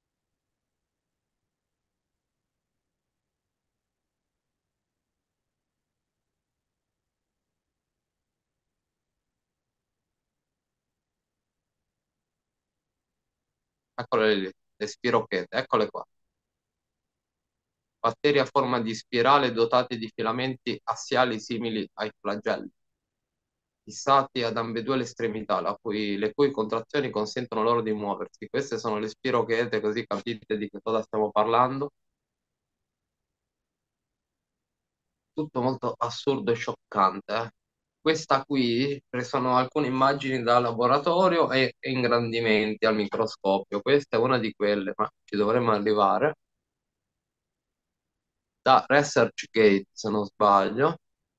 Eccole lì, le spirochete, eccole qua. Batteri a forma di spirale dotati di filamenti assiali simili ai flagelli, fissati ad ambedue le estremità, la cui, le cui contrazioni consentono loro di muoversi. Queste sono le spirochete, così capite di che cosa stiamo parlando. Tutto molto assurdo e scioccante. Eh? Questa qui sono alcune immagini da laboratorio e ingrandimenti al microscopio. Questa è una di quelle, ma ci dovremmo arrivare. da ResearchGate, se non sbaglio,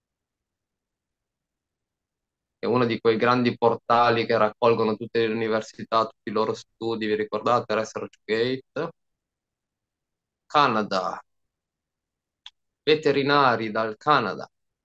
è uno di quei grandi portali che raccolgono tutte le università, tutti i loro studi, vi ricordate ResearchGate? Canada, veterinari dal Canada,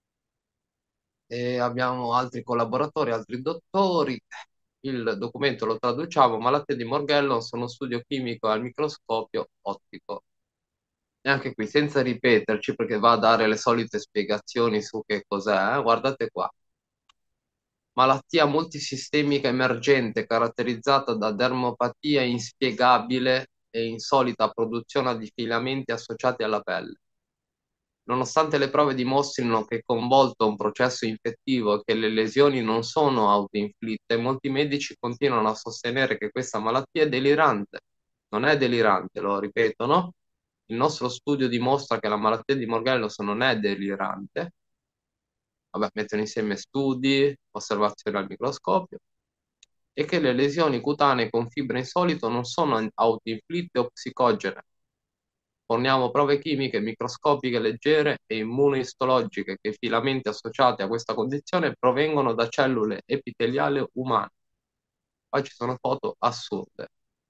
e abbiamo altri collaboratori, altri dottori. Il documento lo traduciamo: malattie di Morgellons sono uno studio chimico al microscopio ottico. E anche qui, senza ripeterci, perché va a dare le solite spiegazioni su che cos'è, eh? Guardate qua. Malattia multisistemica emergente caratterizzata da dermopatia inspiegabile e insolita produzione di filamenti associati alla pelle. Nonostante le prove dimostrino che è coinvolto un processo infettivo e che le lesioni non sono autoinflitte, molti medici continuano a sostenere che questa malattia è delirante. Non è delirante, lo ripetono. Il nostro studio dimostra che la malattia di Morgellons non è delirante. Vabbè, mettono insieme studi, osservazioni al microscopio, e che le lesioni cutanee con fibre insolito non sono autoinflitte o psicogene. Forniamo prove chimiche microscopiche leggere e immunoistologiche che i filamenti associati a questa condizione provengono da cellule epiteliali umane. Poi ci sono foto assurde.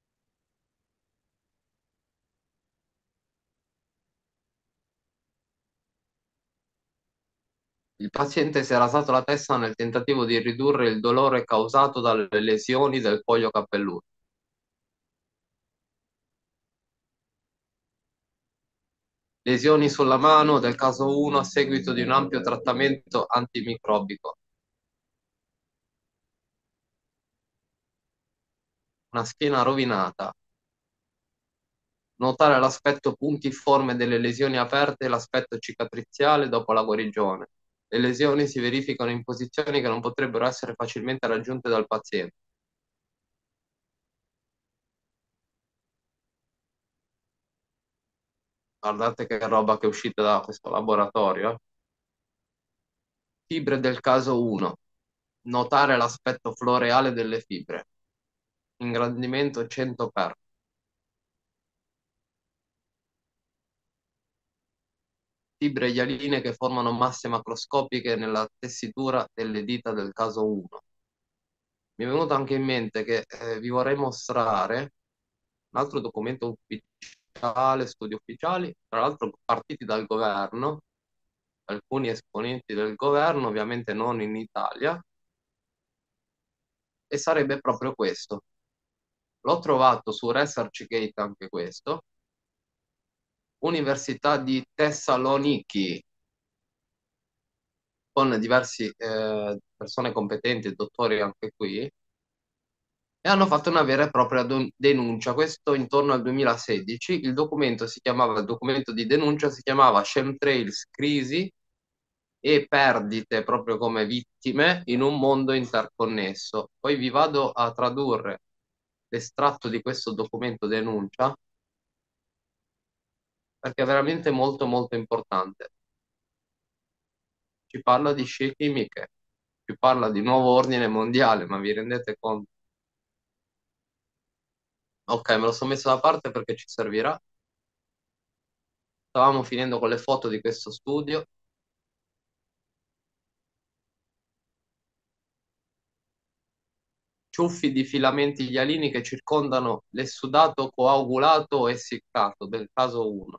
Il paziente si è rasato la testa nel tentativo di ridurre il dolore causato dalle lesioni del foglio capelluto. Lesioni sulla mano del caso uno a seguito di un ampio trattamento antimicrobico. Una schiena rovinata. Notare l'aspetto puntiforme delle lesioni aperte e l'aspetto cicatriziale dopo la guarigione. Le lesioni si verificano in posizioni che non potrebbero essere facilmente raggiunte dal paziente. Guardate che roba che è uscita da questo laboratorio. Fibre del caso uno. Notare l'aspetto floreale delle fibre. Ingrandimento cento per. Fibre ialine che formano masse macroscopiche nella tessitura delle dita del caso uno. Mi è venuto anche in mente che eh, vi vorrei mostrare un altro documento ufficiale, studi ufficiali, tra l'altro partiti dal governo, alcuni esponenti del governo, ovviamente non in Italia, e sarebbe proprio questo. L'ho trovato su ResearchGate anche questo. Università di Thessaloniki, con diverse eh, persone competenti, dottori anche qui, e hanno fatto una vera e propria denuncia. Questo intorno al duemilasedici. Il documento si chiamava, il documento di denuncia si chiamava Chemtrails, crisi e perdite proprio come vittime in un mondo interconnesso. Poi vi vado a tradurre l'estratto di questo documento denuncia, perché è veramente molto molto importante. Ci parla di scie chimiche, ci parla di nuovo ordine mondiale, ma vi rendete conto? Ok, me lo sono messo da parte perché ci servirà. Stavamo finendo con le foto di questo studio. Ciuffi di filamenti ialini che circondano l'essudato coagulato o essiccato del caso uno.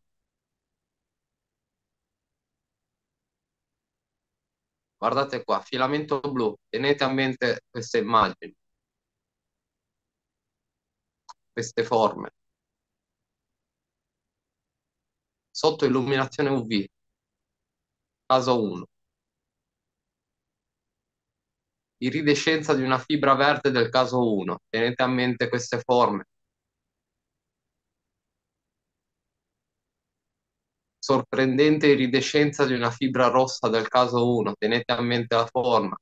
Guardate qua, filamento blu, tenete a mente queste immagini, queste forme. Sotto illuminazione U V, caso uno. Iridescenza di una fibra verde del caso uno, tenete a mente queste forme. Sorprendente iridescenza di una fibra rossa del caso uno, tenete a mente la forma.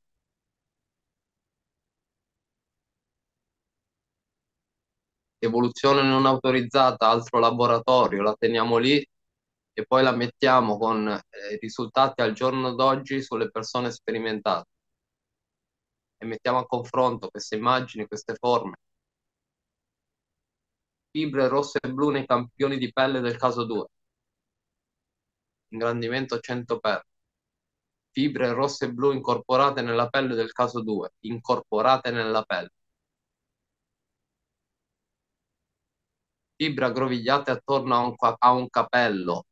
Evoluzione non autorizzata, altro laboratorio, la teniamo lì e poi la mettiamo con eh, i risultati al giorno d'oggi sulle persone sperimentate. E mettiamo a confronto queste immagini, queste forme. Fibre rosse e blu nei campioni di pelle del caso due. ingrandimento cento per. Fibre rosse e blu incorporate nella pelle del caso due, incorporate nella pelle. Fibre aggrovigliate attorno a un, a un capello.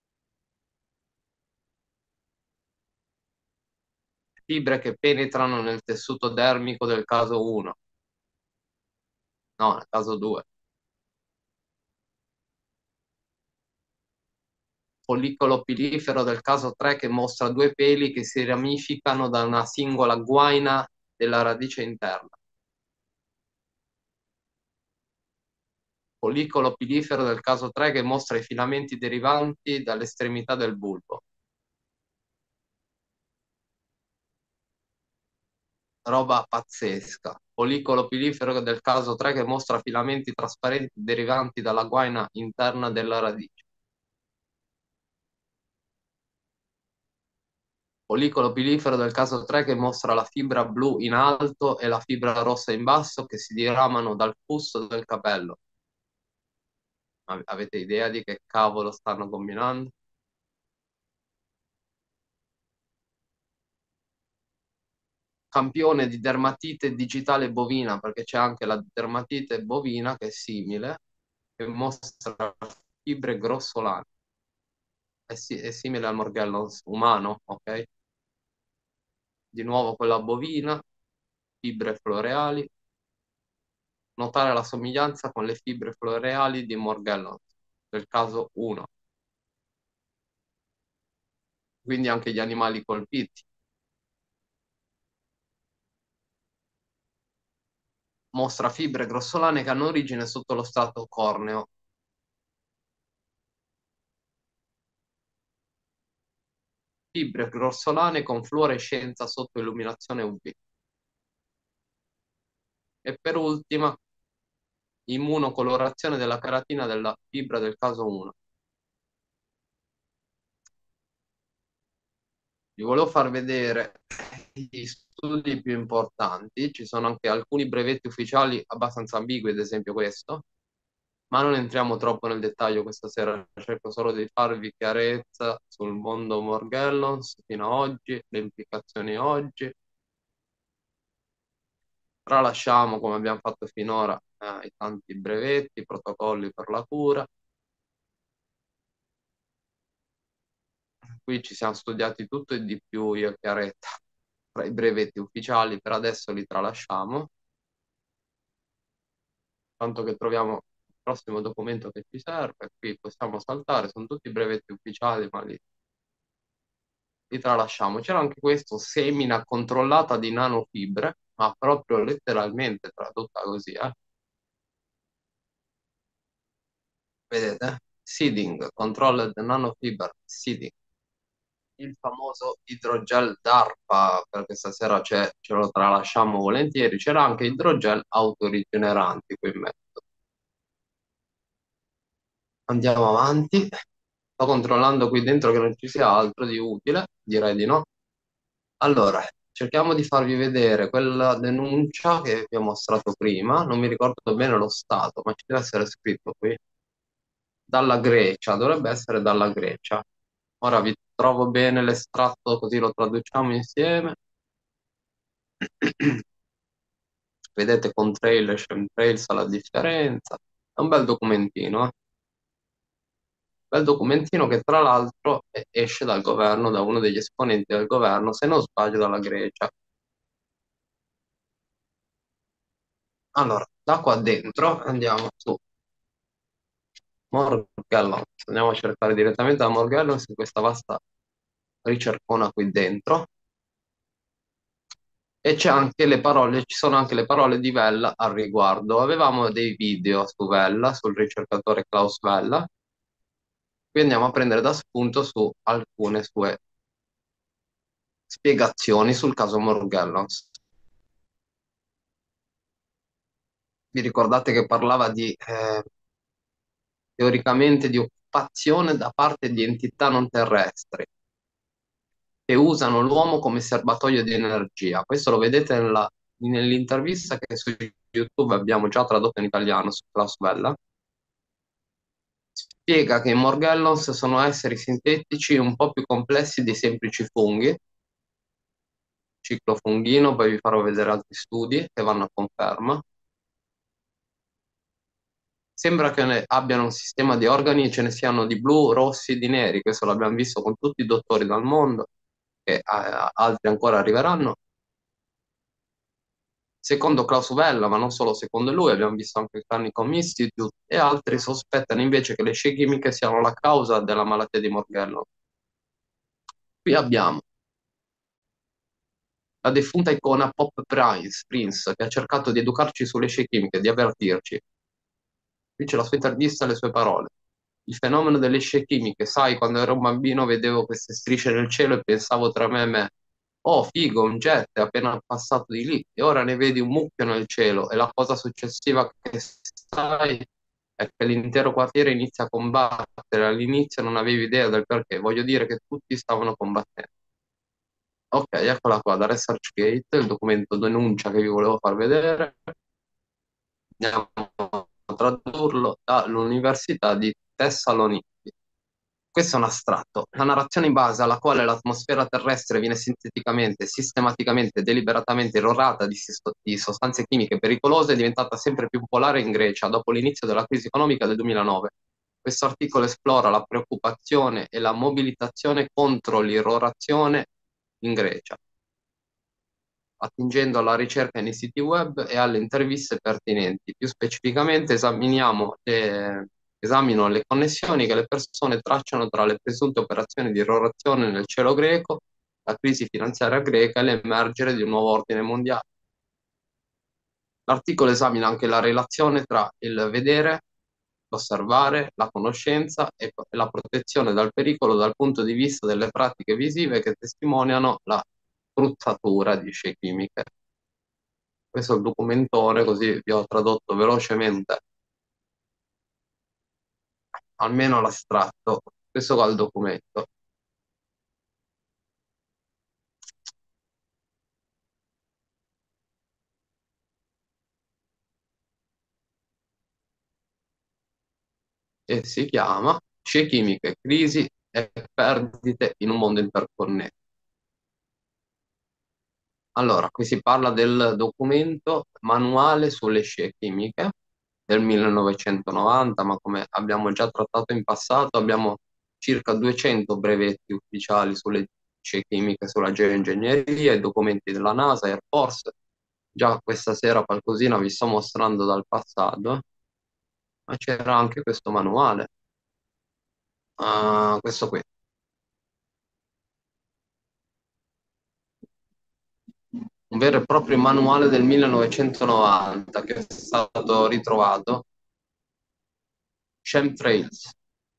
Fibre che penetrano nel tessuto dermico del caso uno. No, nel caso due. Follicolo pilifero del caso tre che mostra due peli che si ramificano da una singola guaina della radice interna. Follicolo pilifero del caso tre che mostra i filamenti derivanti dall'estremità del bulbo. Roba pazzesca. Follicolo pilifero del caso tre che mostra filamenti trasparenti derivanti dalla guaina interna della radice. Follicolo pilifero del caso tre che mostra la fibra blu in alto e la fibra rossa in basso che si diramano dal fusto del capello. Avete idea di che cavolo stanno combinando? Campione di dermatite digitale bovina, perché c'è anche la dermatite bovina che è simile, che mostra fibre grossolane. È, si è simile al Morgellons umano, ok? Di nuovo quella bovina, fibre floreali. Notare la somiglianza con le fibre floreali di Morgellons, del caso uno. Quindi anche gli animali colpiti. Mostra fibre grossolane che hanno origine sotto lo strato corneo. Fibre grossolane con fluorescenza sotto illuminazione U V. E per ultima, immunocolorazione della ceratina della fibra del caso uno. Vi volevo far vedere gli studi più importanti. Ci sono anche alcuni brevetti ufficiali abbastanza ambigui, ad esempio questo, ma non entriamo troppo nel dettaglio questa sera, cerco solo di farvi chiarezza sul mondo Morgellons fino ad oggi, le implicazioni oggi. Tralasciamo, come abbiamo fatto finora, eh, i tanti brevetti, i protocolli per la cura. Qui ci siamo studiati tutto e di più, io e Chiaretta. Tra i brevetti ufficiali per adesso li tralasciamo, tanto che troviamo il prossimo documento che ci serve. Qui possiamo saltare, sono tutti brevetti ufficiali, ma li, li tralasciamo. C'era anche questo, semina controllata di nanofibre, ma proprio letteralmente tradotta così, eh. Vedete? Seeding, controlled nanofiber seeding. Il famoso idrogel DARPA, perché stasera ce lo tralasciamo volentieri. C'era anche idrogel autorigeneranti qui in mezzo. Andiamo avanti. Sto controllando qui dentro che non ci sia altro di utile, direi di no. Allora, cerchiamo di farvi vedere quella denuncia che vi ho mostrato prima. Non mi ricordo bene lo stato, ma ci deve essere scritto qui. Dalla Grecia, dovrebbe essere dalla Grecia. Ora vi trovo bene l'estratto così lo traduciamo insieme. Vedete contrail e chemtrails la differenza. È un bel documentino, eh? Bel documentino che tra l'altro esce dal governo, da uno degli esponenti del governo, se non sbaglio dalla Grecia. Allora, da qua dentro andiamo su Morgellons. Andiamo a cercare direttamente da Morgellons in questa vasta ricercona qui dentro. E c'è anche le parole, ci sono anche le parole di Vella al riguardo. Avevamo dei video su Vella, sul ricercatore Klaus Vella. Qui andiamo a prendere da spunto su alcune sue spiegazioni sul caso Morgellons. Vi ricordate che parlava di eh, teoricamente di occupazione da parte di entità non terrestri che usano l'uomo come serbatoio di energia. Questo lo vedete nella, nell'intervista che su YouTube abbiamo già tradotto in italiano su Klaus Vella. spiega che i Morgellons sono esseri sintetici un po' più complessi dei semplici funghi, ciclo funghino, poi vi farò vedere altri studi che vanno a conferma. Sembra che ne abbiano un sistema di organi e ce ne siano di blu, rossi, di neri, questo l'abbiamo visto con tutti i dottori dal mondo, e eh, altri ancora arriveranno. Secondo Klaus Vella, ma non solo secondo lui, abbiamo visto anche il Carnicom Institute, e altri sospettano invece che le scie chimiche siano la causa della malattia di Morgellon. Qui abbiamo la defunta icona Pop Prince, Prince, che ha cercato di educarci sulle scie chimiche, di avvertirci. Qui c'è la sua intervista e le sue parole. Il fenomeno delle scie chimiche, sai, quando ero un bambino vedevo queste strisce nel cielo e pensavo tra me e me, oh figo, un jet è appena passato di lì, e ora ne vedi un mucchio nel cielo, e la cosa successiva che sai è che l'intero quartiere inizia a combattere, all'inizio non avevi idea del perché, voglio dire che tutti stavano combattendo. Ok, eccola qua, da ResearchGate, il documento denuncia che vi volevo far vedere. Andiamo a tradurlo dall'Università di Tessalonicchi. Questo è un astratto, la narrazione in base alla quale l'atmosfera terrestre viene sinteticamente, sistematicamente, deliberatamente erorata di, di sostanze chimiche pericolose è diventata sempre più popolare in Grecia dopo l'inizio della crisi economica del duemilanove. Questo articolo esplora la preoccupazione e la mobilitazione contro l'irrorazione in Grecia, attingendo alla ricerca nei siti web e alle interviste pertinenti. Più specificamente esaminiamo le, esamino le connessioni che le persone tracciano tra le presunte operazioni di irrorazione nel cielo greco, la crisi finanziaria greca e l'emergere di un nuovo ordine mondiale. L'articolo esamina anche la relazione tra il vedere, l'osservare, la conoscenza e la protezione dal pericolo dal punto di vista delle pratiche visive che testimoniano la spruzzatura di scie chimiche. Questo è il documentone, così vi ho tradotto velocemente almeno l'astratto. Questo qua è il documento. E si chiama Scie chimiche, crisi e perdite in un mondo interconnesso. Allora, qui si parla del documento manuale sulle scie chimiche del millenovecentonovanta, ma come abbiamo già trattato in passato, abbiamo circa duecento brevetti ufficiali sulle scie chimiche, sulla geoingegneria, i documenti della NASA, Air Force. Già questa sera qualcosina vi sto mostrando dal passato, ma c'era anche questo manuale, uh, questo qui. Un vero e proprio manuale del millenovecentonovanta che è stato ritrovato. Chemtrails.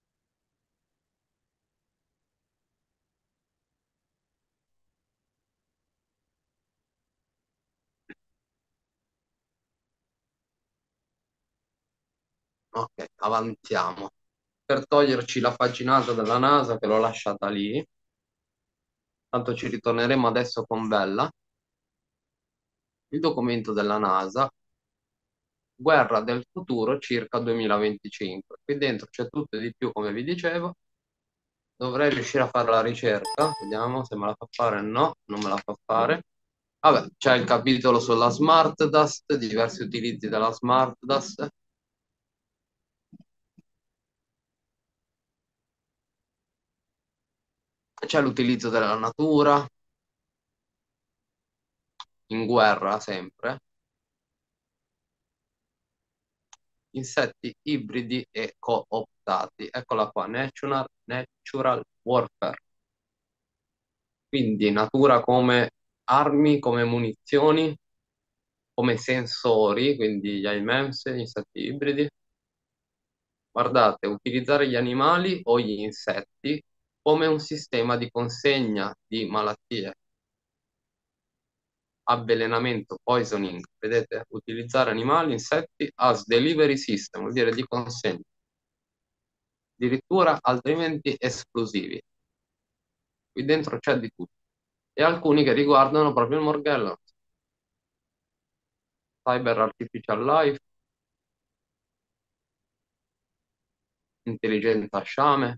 Ok, avanziamo. Per toglierci la paginata della NASA che l'ho lasciata lì, tanto ci ritorneremo adesso con Bella. Il documento della NASA, guerra del futuro circa duemilaventicinque. Qui dentro c'è tutto e di più, come vi dicevo. Dovrei riuscire a fare la ricerca, vediamo se me la fa fare. No, non me la fa fare. Vabbè, c'è il capitolo sulla smart dust, diversi utilizzi della smart dust. C'è l'utilizzo della natura, in guerra sempre. Insetti ibridi e cooptati. Eccola qua, natural, natural warfare. Quindi natura come armi, come munizioni, come sensori, quindi gli I M E M S, gli insetti ibridi. Guardate, utilizzare gli animali o gli insetti come un sistema di consegna di malattie. Avvelenamento, poisoning, vedete? Utilizzare animali, insetti as delivery system, vuol dire di consegna. Addirittura altrimenti esplosivi. Qui dentro c'è di tutto. E alcuni che riguardano proprio il Morgellons. Cyber Artificial Life. intelligenza a sciame.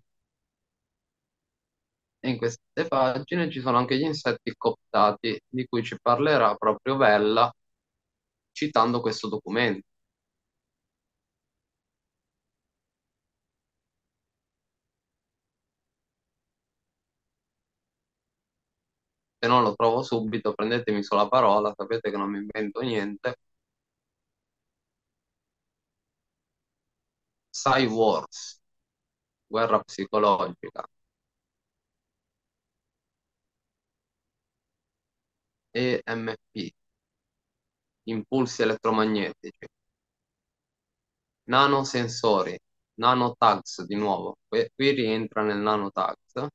E in queste pagine ci sono anche gli insetti cooptati, di cui ci parlerà proprio Vella, citando questo documento. Se non lo trovo subito, prendetemi sulla parola, sapete che non mi invento niente. Psy Wars, guerra psicologica. E M P, impulsi elettromagnetici. Nanosensori, nanotags di nuovo. Qui, qui rientra nel nanotags,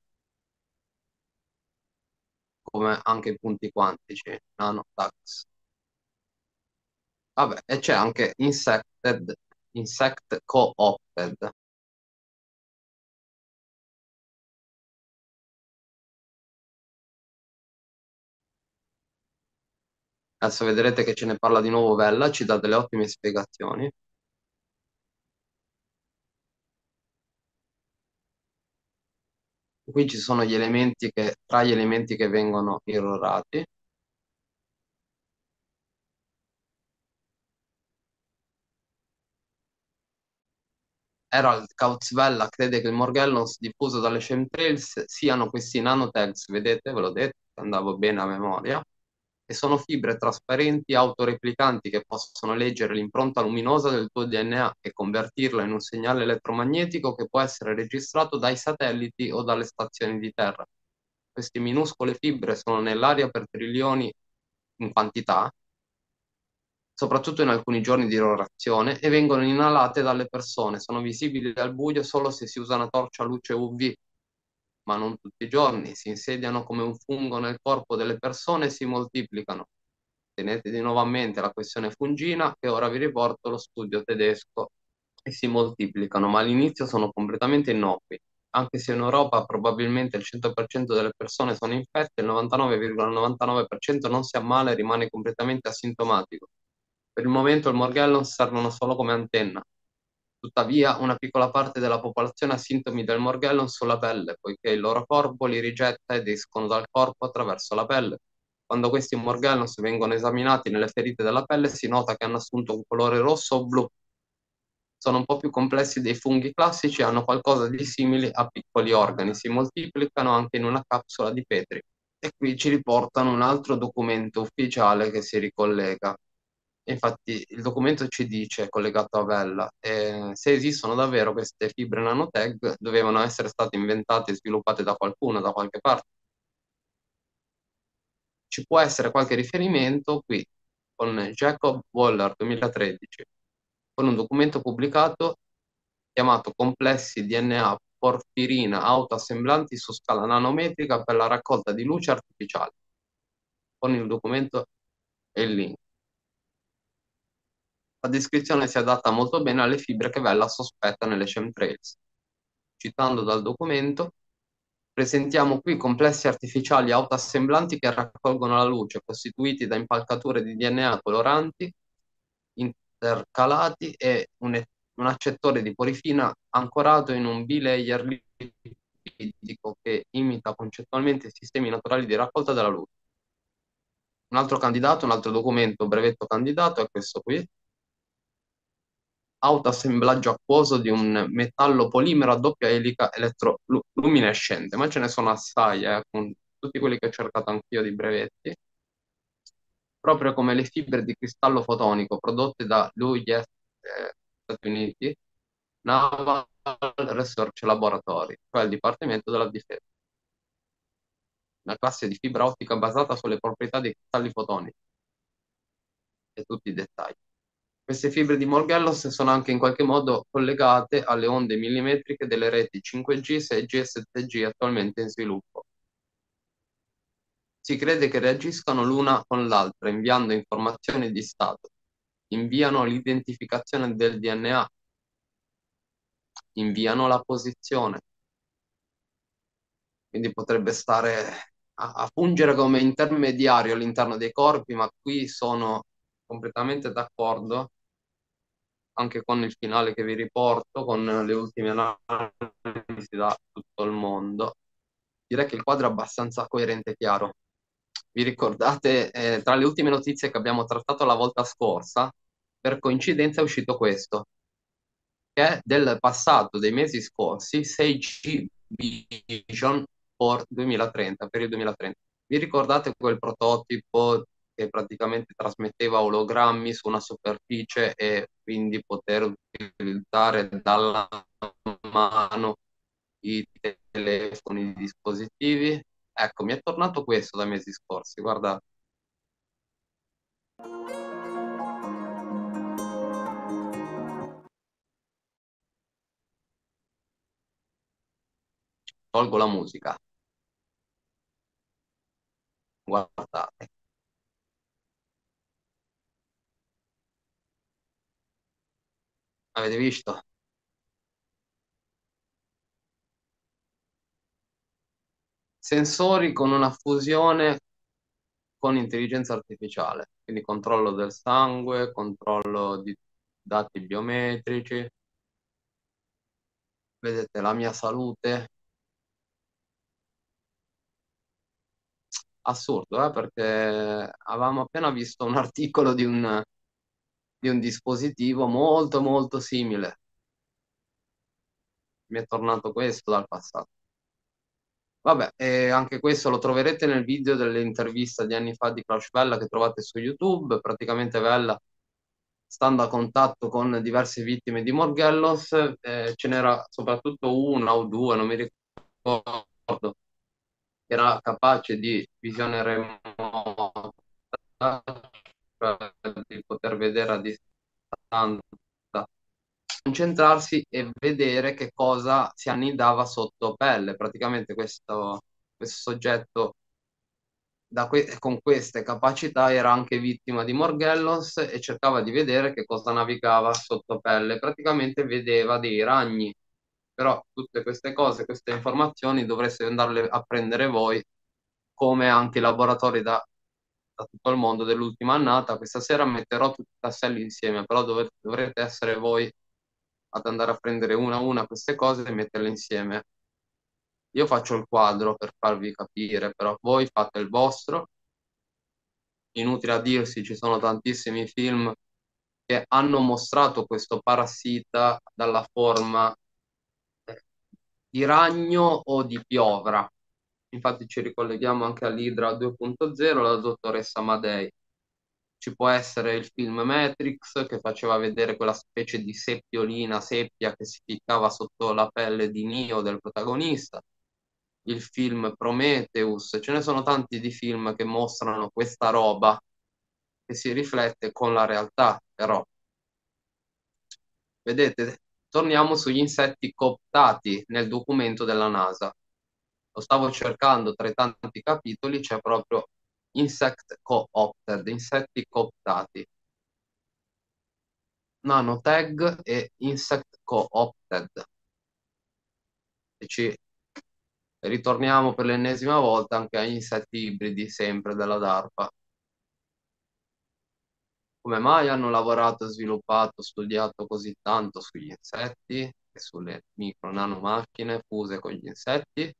come anche i punti quantici, nanotags. Vabbè, e c'è anche insected, insect co-opted. Adesso vedrete che ce ne parla di nuovo Vella, ci dà delle ottime spiegazioni. Qui ci sono gli elementi che, tra gli elementi che vengono irrorati. Herald Kautzvella crede che il Morgellons diffuso dalle chemtrails siano questi nanotags, vedete, ve l'ho detto, andavo bene a memoria, e sono fibre trasparenti autoreplicanti che possono leggere l'impronta luminosa del tuo D N A e convertirla in un segnale elettromagnetico che può essere registrato dai satelliti o dalle stazioni di terra. Queste minuscole fibre sono nell'aria per trilioni in quantità, soprattutto in alcuni giorni di irrorazione, e vengono inalate dalle persone. Sono visibili al buio solo se si usa una torcia a luce U V, ma non tutti i giorni. Si insediano come un fungo nel corpo delle persone e si moltiplicano. Tenete di nuovo a mente la questione fungina, che ora vi riporto lo studio tedesco, e si moltiplicano, ma all'inizio sono completamente innocui. Anche se in Europa probabilmente il cento per cento delle persone sono infette, il novantanove virgola novantanove per cento non si ammala e rimane completamente asintomatico. Per il momento il Morgellons servono solo come antenna. Tuttavia, una piccola parte della popolazione ha sintomi del Morgellons sulla pelle, poiché il loro corpo li rigetta ed escono dal corpo attraverso la pelle. Quando questi Morgellons vengono esaminati nelle ferite della pelle, si nota che hanno assunto un colore rosso o blu. Sono un po' più complessi dei funghi classici e hanno qualcosa di simile a piccoli organi. Si moltiplicano anche in una capsula di Petri. E qui ci riportano un altro documento ufficiale che si ricollega. Infatti il documento ci dice, collegato a Vella, eh, se esistono davvero queste fibre nanotag, dovevano essere state inventate e sviluppate da qualcuno, da qualche parte. Ci può essere qualche riferimento qui, con Jacob Waller duemilatredici, con un documento pubblicato chiamato Complessi D N A porfirina autoassemblanti su scala nanometrica per la raccolta di luce artificiale, con il documento e il link. La descrizione si adatta molto bene alle fibre che Vella sospetta nelle chemtrails. Citando dal documento, presentiamo qui complessi artificiali autoassemblanti che raccolgono la luce, costituiti da impalcature di D N A coloranti, intercalati e un, un accettore di porifina ancorato in un bilayer lipidico che imita concettualmente i sistemi naturali di raccolta della luce. Un altro candidato, un altro documento, brevetto candidato, è questo qui. Autoassemblaggio acquoso di un metallo polimero a doppia elica elettroluminescente, ma ce ne sono assai, eh, con tutti quelli che ho cercato anch'io di brevetti, proprio come le fibre di cristallo fotonico prodotte dall'U I S eh, Stati Uniti, Naval Research Laboratory, cioè il Dipartimento della Difesa. Una classe di fibra ottica basata sulle proprietà dei cristalli fotonici. E tutti i dettagli. Queste fibre di Morgellons sono anche in qualche modo collegate alle onde millimetriche delle reti cinque G, sei G e sette G attualmente in sviluppo. Si crede che reagiscano l'una con l'altra, inviando informazioni di stato. Inviano l'identificazione del D N A. Inviano la posizione. Quindi potrebbe stare a, a fungere come intermediario all'interno dei corpi, ma qui sono completamente d'accordo anche con il finale che vi riporto, con le ultime analisi da tutto il mondo, direi che il quadro è abbastanza coerente e chiaro. Vi ricordate, eh, tra le ultime notizie che abbiamo trattato la volta scorsa, per coincidenza è uscito questo, che è del passato, dei mesi scorsi, sei G Vision for duemilatrenta, per il duemilatrenta. Vi ricordate quel prototipo che praticamente trasmetteva ologrammi su una superficie e quindi poter utilizzare dalla mano i telefoni, i dispositivi? Ecco, mi è tornato questo dai mesi scorsi, guardate. Tolgo la musica. Guardate. Avete visto? Sensori con una fusione con intelligenza artificiale, quindi controllo del sangue, controllo di dati biometrici. Vedete la mia salute? Assurdo, eh? Perché avevamo appena visto un articolo di un, di un dispositivo molto molto simile. Mi è tornato questo dal passato. Vabbè, e anche questo lo troverete nel video dell'intervista di anni fa di Crouch Vella che trovate su YouTube. Praticamente Vella, stando a contatto con diverse vittime di Morgellons, eh, ce n'era soprattutto una o due, non mi ricordo, che era capace di visione remota, cioè di poter vedere a distanza, concentrarsi e vedere che cosa si annidava sotto pelle. Praticamente questo, questo soggetto da que- con queste capacità era anche vittima di Morgellons e cercava di vedere che cosa navigava sotto pelle. Praticamente vedeva dei ragni, però tutte queste cose, queste informazioni dovreste andarle a prendere voi, come anche i laboratori da, da tutto il mondo dell'ultima annata. Questa sera metterò tutti i tasselli insieme, però dovete, dovrete essere voi ad andare a prendere una a una queste cose e metterle insieme. Io faccio il quadro per farvi capire, però voi fate il vostro. Inutile a dirsi, ci sono tantissimi film che hanno mostrato questo parassita dalla forma eh, di ragno o di piovra. Infatti ci ricolleghiamo anche all'Idra due punto zero, la dottoressa Madei. Ci può essere il film Matrix che faceva vedere quella specie di seppiolina, seppia che si ficcava sotto la pelle di Neo, del protagonista. Il film Prometheus, ce ne sono tanti di film che mostrano questa roba che si riflette con la realtà, però. Vedete, torniamo sugli insetti cooptati nel documento della NASA. Lo stavo cercando tra i tanti capitoli, c'è proprio Insect Co-opted, insetti cooptati. Nanotag e Insect Co-opted. E ci ritorniamo per l'ennesima volta anche agli insetti ibridi, sempre della DARPA. Come mai hanno lavorato, sviluppato, studiato così tanto sugli insetti e sulle micro nanomacchine fuse con gli insetti?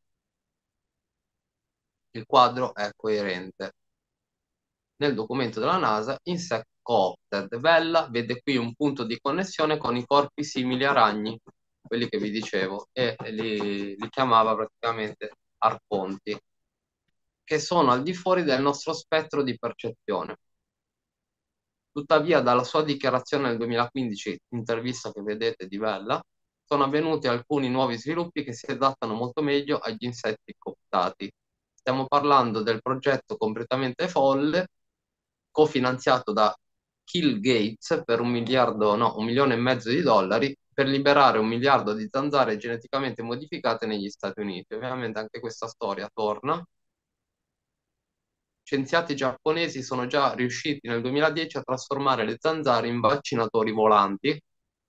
Il quadro è coerente. Nel documento della NASA, Insect Co-opted, Vella vede qui un punto di connessione con i corpi simili a ragni, quelli che vi dicevo, e li, li chiamava praticamente arconti, che sono al di fuori del nostro spettro di percezione. Tuttavia, dalla sua dichiarazione nel duemilaquindici, intervista che vedete di Vella, sono avvenuti alcuni nuovi sviluppi che si adattano molto meglio agli insetti cooptati. Stiamo parlando del progetto completamente folle, cofinanziato da Bill Gates per un miliardo, no, un milione e mezzo di dollari, per liberare un miliardo di zanzare geneticamente modificate negli Stati Uniti. Ovviamente anche questa storia torna. Scienziati giapponesi sono già riusciti nel duemiladieci a trasformare le zanzare in vaccinatori volanti.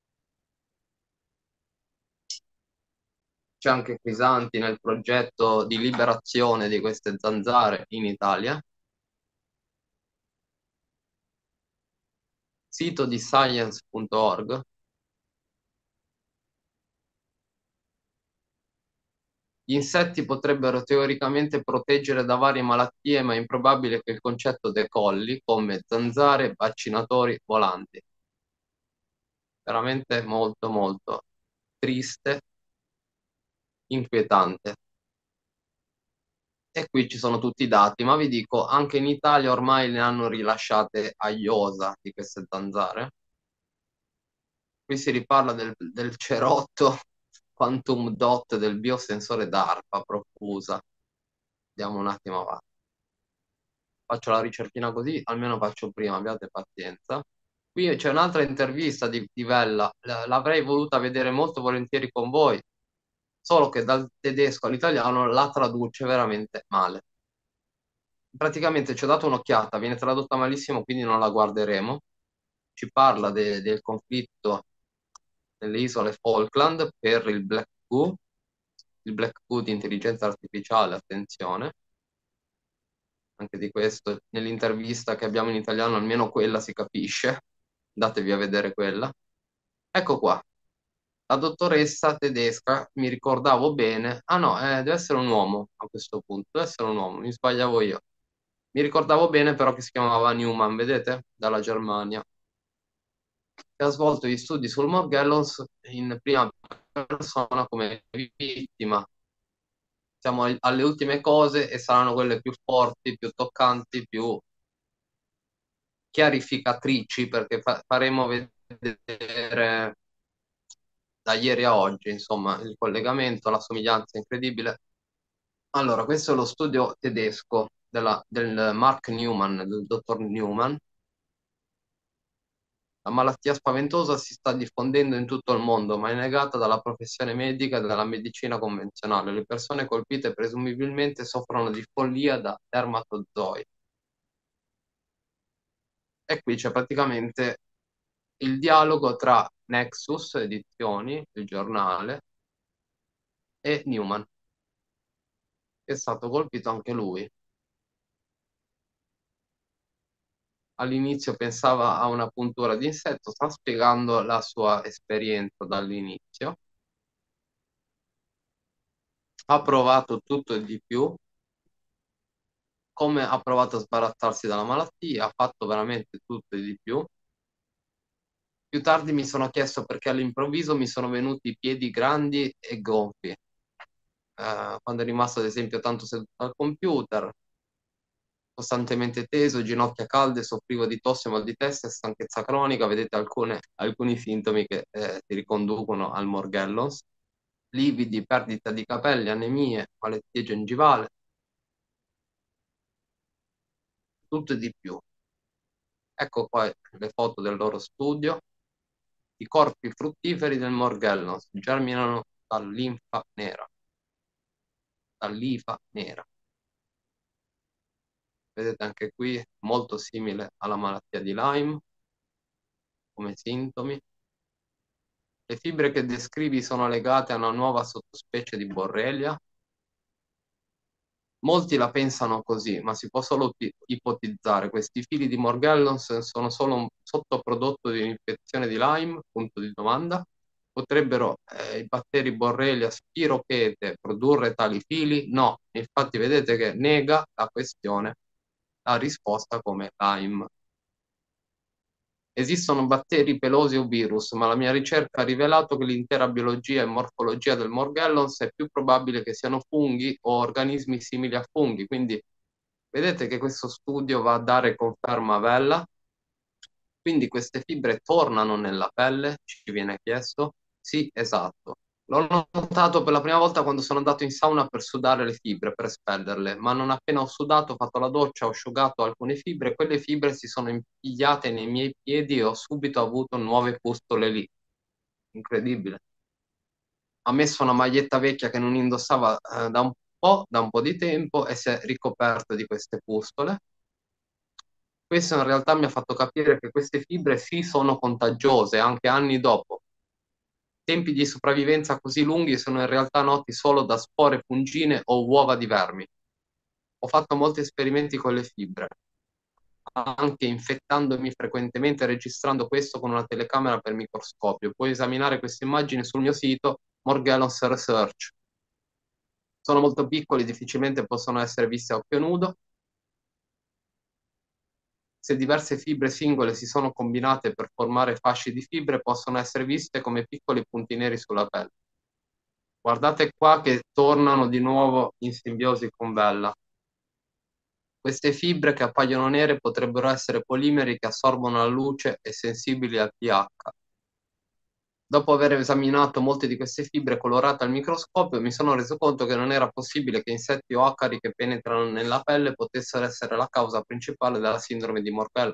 C'è anche Crisanti nel progetto di liberazione di queste zanzare in Italia. Sito di science punto org, Gli insetti potrebbero teoricamente proteggere da varie malattie, ma è improbabile che il concetto decolli come zanzare, vaccinatori, volanti. Veramente molto molto triste, inquietante. E qui ci sono tutti i dati, ma vi dico, anche in Italia ormai ne hanno rilasciate a iosa di queste zanzare. Qui si riparla del, del cerotto quantum dot del biosensore DARPA profusa. Andiamo un attimo avanti. Faccio la ricerchina così, almeno faccio prima, abbiate pazienza. Qui c'è un'altra intervista di, di Vella, l'avrei voluta vedere molto volentieri con voi, solo che dal tedesco all'italiano la traduce veramente male. Praticamente ci ho dato un'occhiata, viene tradotta malissimo, quindi non la guarderemo. Ci parla de, del conflitto nelle isole Falkland per il Black Goo, il Black Goo di intelligenza artificiale, attenzione. Anche di questo, nell'intervista che abbiamo in italiano, almeno quella si capisce. Andatevi a vedere quella. Ecco qua. La dottoressa tedesca, mi ricordavo bene. Ah no, eh, deve essere un uomo a questo punto. Deve essere un uomo, mi sbagliavo io. Mi ricordavo bene però che si chiamava Newman, vedete? Dalla Germania. Che ha svolto gli studi sul Morgellons in prima persona come vittima. Siamo alle ultime cose e saranno quelle più forti, più toccanti, più chiarificatrici, perché fa faremo vedere da ieri a oggi, insomma, il collegamento, la somiglianza incredibile. Allora, questo è lo studio tedesco della, del Mark Newman, del dottor Newman. La malattia spaventosa si sta diffondendo in tutto il mondo, ma è negata dalla professione medica e dalla medicina convenzionale. Le persone colpite presumibilmente soffrono di follia da dermatozoi. E qui c'è praticamente il dialogo tra Nexus Edizioni, il giornale, e Newman, che è stato colpito anche lui. All'inizio pensava a una puntura di insetto, sta spiegando la sua esperienza dall'inizio. Ha provato tutto e di più, come ha provato a sbarazzarsi dalla malattia, ha fatto veramente tutto e di più. Più tardi mi sono chiesto perché all'improvviso mi sono venuti i piedi grandi e gonfi. Eh, quando è rimasto ad esempio tanto seduto al computer, costantemente teso, ginocchia calde, soffrivo di tosse, mal di testa e stanchezza cronica. Vedete alcune, alcuni sintomi che eh, si riconducono al Morgellons. Lividi, perdita di capelli, anemie, malattie gengivale. Tutto e di più. Ecco qua le foto del loro studio. I corpi fruttiferi del Morgellons germinano dall'infa nera. Dall'ifa nera. Vedete anche qui molto simile alla malattia di Lyme come sintomi. Le fibre che descrivi sono legate a una nuova sottospecie di Borrelia. Molti la pensano così, ma si può solo ipotizzare. Questi fili di Morgellons sono solo un sottoprodotto di un'infezione di Lyme? Punto di domanda. Potrebbero eh, i batteri Borrelia spirochete produrre tali fili? No, infatti vedete che nega la questione, la risposta come Lyme. Esistono batteri pelosi o virus, ma la mia ricerca ha rivelato che l'intera biologia e morfologia del Morgellons è più probabile che siano funghi o organismi simili a funghi. Quindi vedete che questo studio va a dare conferma a Vella. Quindi queste fibre tornano nella pelle, ci viene chiesto? Sì, esatto. L'ho notato per la prima volta quando sono andato in sauna per sudare le fibre, per espellerle, ma non appena ho sudato, ho fatto la doccia, ho asciugato alcune fibre, quelle fibre si sono impigliate nei miei piedi e ho subito avuto nuove pustole lì. Incredibile. Ha messo una maglietta vecchia che non indossava eh, da un po', da un po' di tempo e si è ricoperto di queste pustole. Questo in realtà mi ha fatto capire che queste fibre sì sono contagiose anche anni dopo. Tempi di sopravvivenza così lunghi sono in realtà noti solo da spore fungine o uova di vermi. Ho fatto molti esperimenti con le fibre, anche infettandomi frequentemente e registrando questo con una telecamera per microscopio. Puoi esaminare queste immagini sul mio sito Morgellons Research. Sono molto piccoli, difficilmente possono essere visti a occhio nudo. Se diverse fibre singole si sono combinate per formare fasci di fibre, possono essere viste come piccoli punti neri sulla pelle. Guardate qua che tornano di nuovo in simbiosi con Vella. Queste fibre che appaiono nere potrebbero essere polimeri che assorbono la luce e sensibili al pH. Dopo aver esaminato molte di queste fibre colorate al microscopio, mi sono reso conto che non era possibile che insetti o acari che penetrano nella pelle potessero essere la causa principale della sindrome di Morgellons.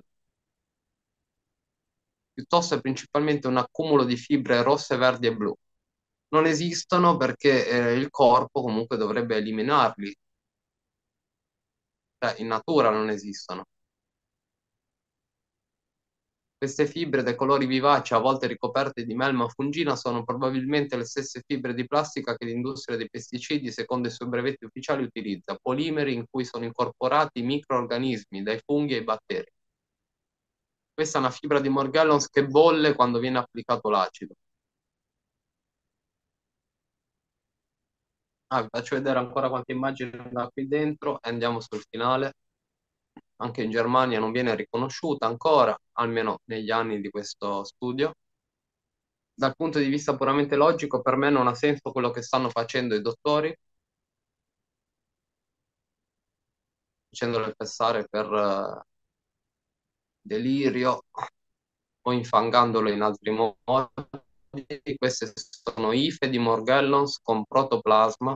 Piuttosto è principalmente un accumulo di fibre rosse, verdi e blu. Non esistono perché eh, il corpo comunque dovrebbe eliminarli. Cioè, in natura non esistono. Queste fibre dai colori vivaci, a volte ricoperte di melma fungina, sono probabilmente le stesse fibre di plastica che l'industria dei pesticidi, secondo i suoi brevetti ufficiali, utilizza, polimeri in cui sono incorporati microrganismi, dai funghi ai batteri. Questa è una fibra di Morgellons che bolle quando viene applicato l'acido. Ah, vi faccio vedere ancora qualche immagine da qui dentro e andiamo sul finale. Anche in Germania non viene riconosciuta ancora, almeno negli anni di questo studio. Dal punto di vista puramente logico, per me non ha senso quello che stanno facendo i dottori, facendole passare per uh, delirio o infangandolo in altri modi. Queste sono ife di Morgellons con protoplasma.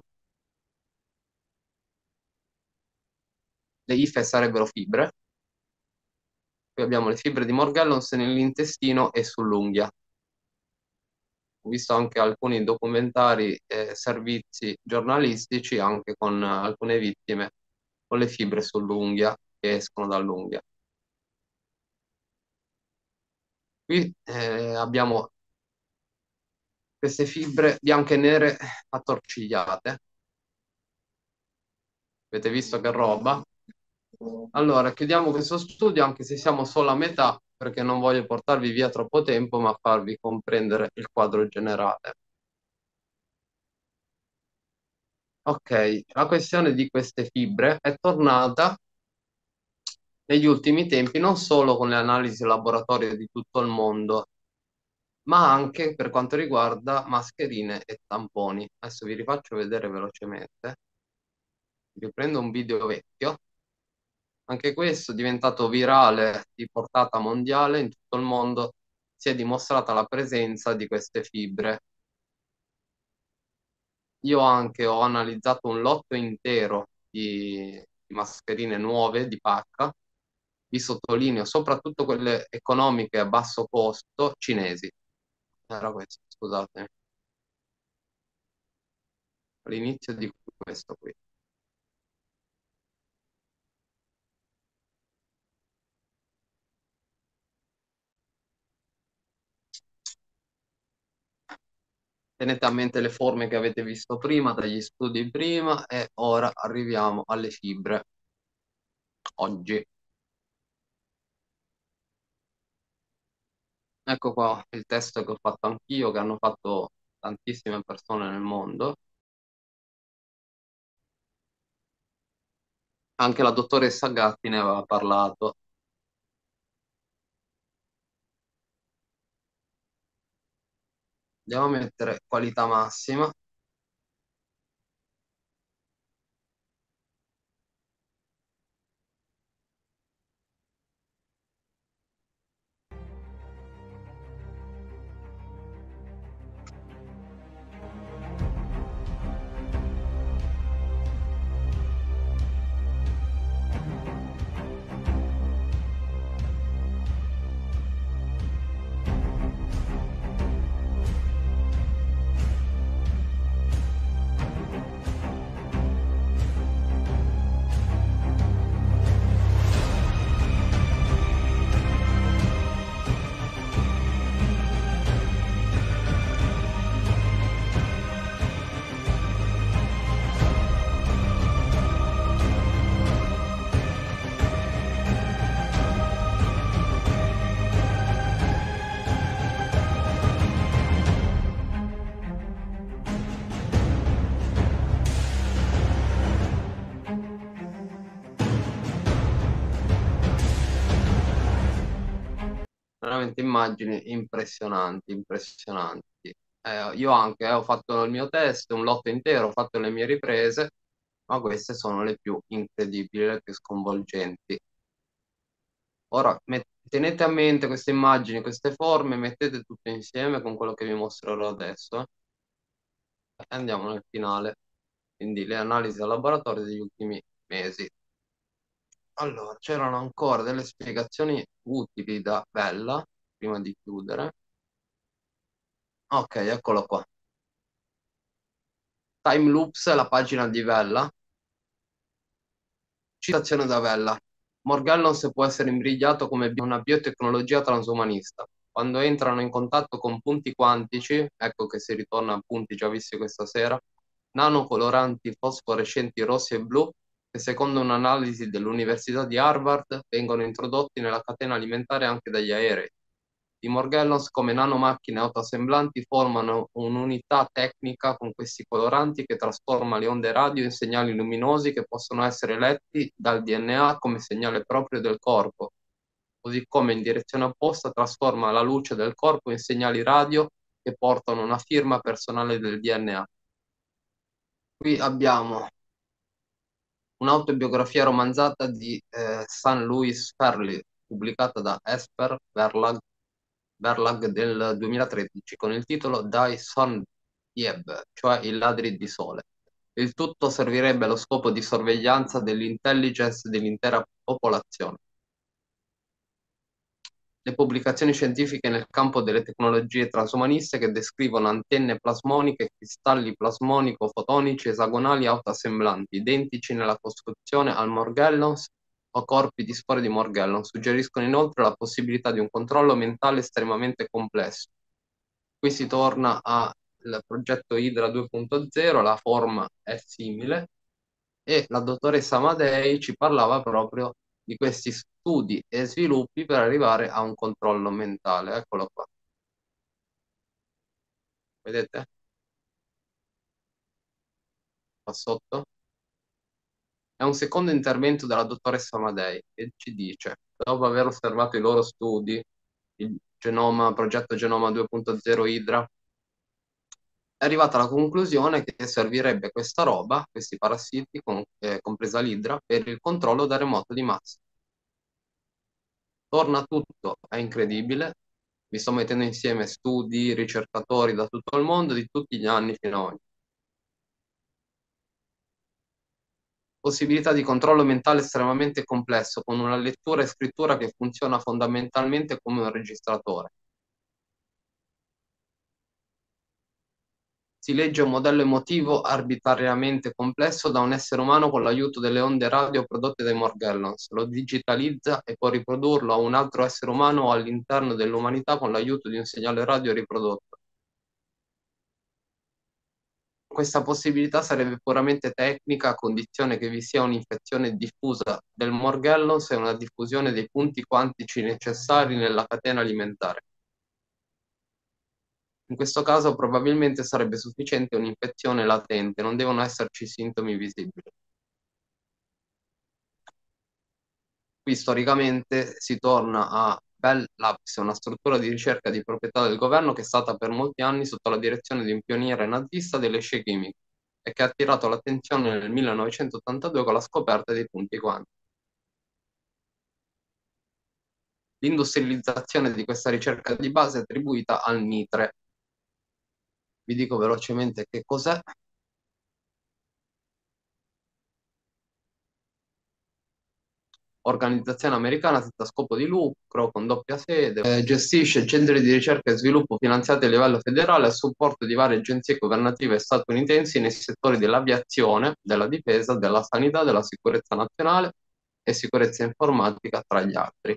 Le ife sarebbero fibre. Qui abbiamo le fibre di Morgellons nell'intestino e sull'unghia. Ho visto anche alcuni documentari e servizi giornalistici anche con alcune vittime con le fibre sull'unghia che escono dall'unghia. Qui eh, abbiamo queste fibre bianche e nere attorcigliate. Avete visto che roba? Allora, chiudiamo questo studio anche se siamo solo a metà, perché non voglio portarvi via troppo tempo, ma farvi comprendere il quadro generale. Ok, la questione di queste fibre è tornata negli ultimi tempi non solo con le analisi laboratorio di tutto il mondo, ma anche per quanto riguarda mascherine e tamponi. Adesso vi rifaccio vedere velocemente. Riprendo un video vecchio. Anche questo è diventato virale di portata mondiale, in tutto il mondo si è dimostrata la presenza di queste fibre. Io anche ho analizzato un lotto intero di, di mascherine nuove di pacca, vi sottolineo soprattutto quelle economiche a basso costo cinesi. Era questo, scusatemi. All'inizio di questo qui. Tenete a mente le forme che avete visto prima, dagli studi prima, e ora arriviamo alle fibre. Oggi. Ecco qua il test che ho fatto anch'io, che hanno fatto tantissime persone nel mondo. Anche la dottoressa Gatti ne aveva parlato. Andiamo a mettere qualità massima. veramente immagini impressionanti, impressionanti. Eh, io anche eh, ho fatto il mio test, un lotto intero, ho fatto le mie riprese, ma queste sono le più incredibili, le più sconvolgenti. Ora, met- tenete a mente queste immagini, queste forme, mettete tutto insieme con quello che vi mostrerò adesso. eh. E andiamo nel finale, quindi le analisi al laboratorio degli ultimi mesi. Allora, c'erano ancora delle spiegazioni utili da Bella, prima di chiudere. Ok, eccolo qua. Time Loops, la pagina di Vella. Citazione da Vella. Morgellons può essere imbrigliato come bi- una biotecnologia transumanista. Quando entrano in contatto con punti quantici, ecco che si ritorna a punti già visti questa sera, nanocoloranti fosforescenti rossi e blu, che secondo un'analisi dell'Università di Harvard vengono introdotti nella catena alimentare anche dagli aerei. I Morgellons come nanomacchine autoassemblanti formano un'unità tecnica con questi coloranti che trasforma le onde radio in segnali luminosi che possono essere letti dal D N A come segnale proprio del corpo, così come in direzione opposta trasforma la luce del corpo in segnali radio che portano una firma personale del D N A. Qui abbiamo un'autobiografia romanzata di eh, San Luis Ferli, pubblicata da Esper Verlag Verlag del duemilatredici con il titolo Die Sondieb, cioè i ladri di sole. Il tutto servirebbe allo scopo di sorveglianza dell'intelligence dell'intera popolazione. Le pubblicazioni scientifiche nel campo delle tecnologie transumaniste che descrivono antenne plasmoniche, cristalli plasmonico-fotonici esagonali autoassemblanti, identici nella costruzione al Morgellons o corpi di spore di Morgellon, suggeriscono inoltre la possibilità di un controllo mentale estremamente complesso. Qui si torna al progetto Hydra due punto zero, la forma è simile, e la dottoressa Amadei ci parlava proprio di questi studi e sviluppi per arrivare a un controllo mentale. Eccolo qua. Vedete? Qua sotto. È un secondo intervento della dottoressa Amadei che ci dice, dopo aver osservato i loro studi, il genoma, progetto Genoma due punto zero Hydra, è arrivata alla conclusione che servirebbe questa roba, questi parassiti, con, eh, compresa l'Hydra, per il controllo da remoto di massa. Torna tutto, è incredibile. Vi sto mettendo insieme studi, ricercatori da tutto il mondo, di tutti gli anni fino a oggi. Possibilità di controllo mentale estremamente complesso, con una lettura e scrittura che funziona fondamentalmente come un registratore. Si legge un modello emotivo arbitrariamente complesso da un essere umano con l'aiuto delle onde radio prodotte dai Morgellons, lo digitalizza e può riprodurlo a un altro essere umano o all'interno dell'umanità con l'aiuto di un segnale radio riprodotto. Questa possibilità sarebbe puramente tecnica a condizione che vi sia un'infezione diffusa del Morgellons e una diffusione dei punti quantici necessari nella catena alimentare. In questo caso probabilmente sarebbe sufficiente un'infezione latente, non devono esserci sintomi visibili. Qui storicamente si torna a Bell Labs, una struttura di ricerca di proprietà del governo che è stata per molti anni sotto la direzione di un pioniere nazista delle scie chimiche e che ha attirato l'attenzione nel millenovecentottantadue con la scoperta dei punti quantici. L'industrializzazione di questa ricerca di base è attribuita al Mitre. Vi dico velocemente che cos'è. Organizzazione americana senza scopo di lucro, con doppia sede, eh, gestisce centri di ricerca e sviluppo finanziati a livello federale a supporto di varie agenzie governative statunitensi nei settori dell'aviazione, della difesa, della sanità, della sicurezza nazionale e sicurezza informatica, tra gli altri.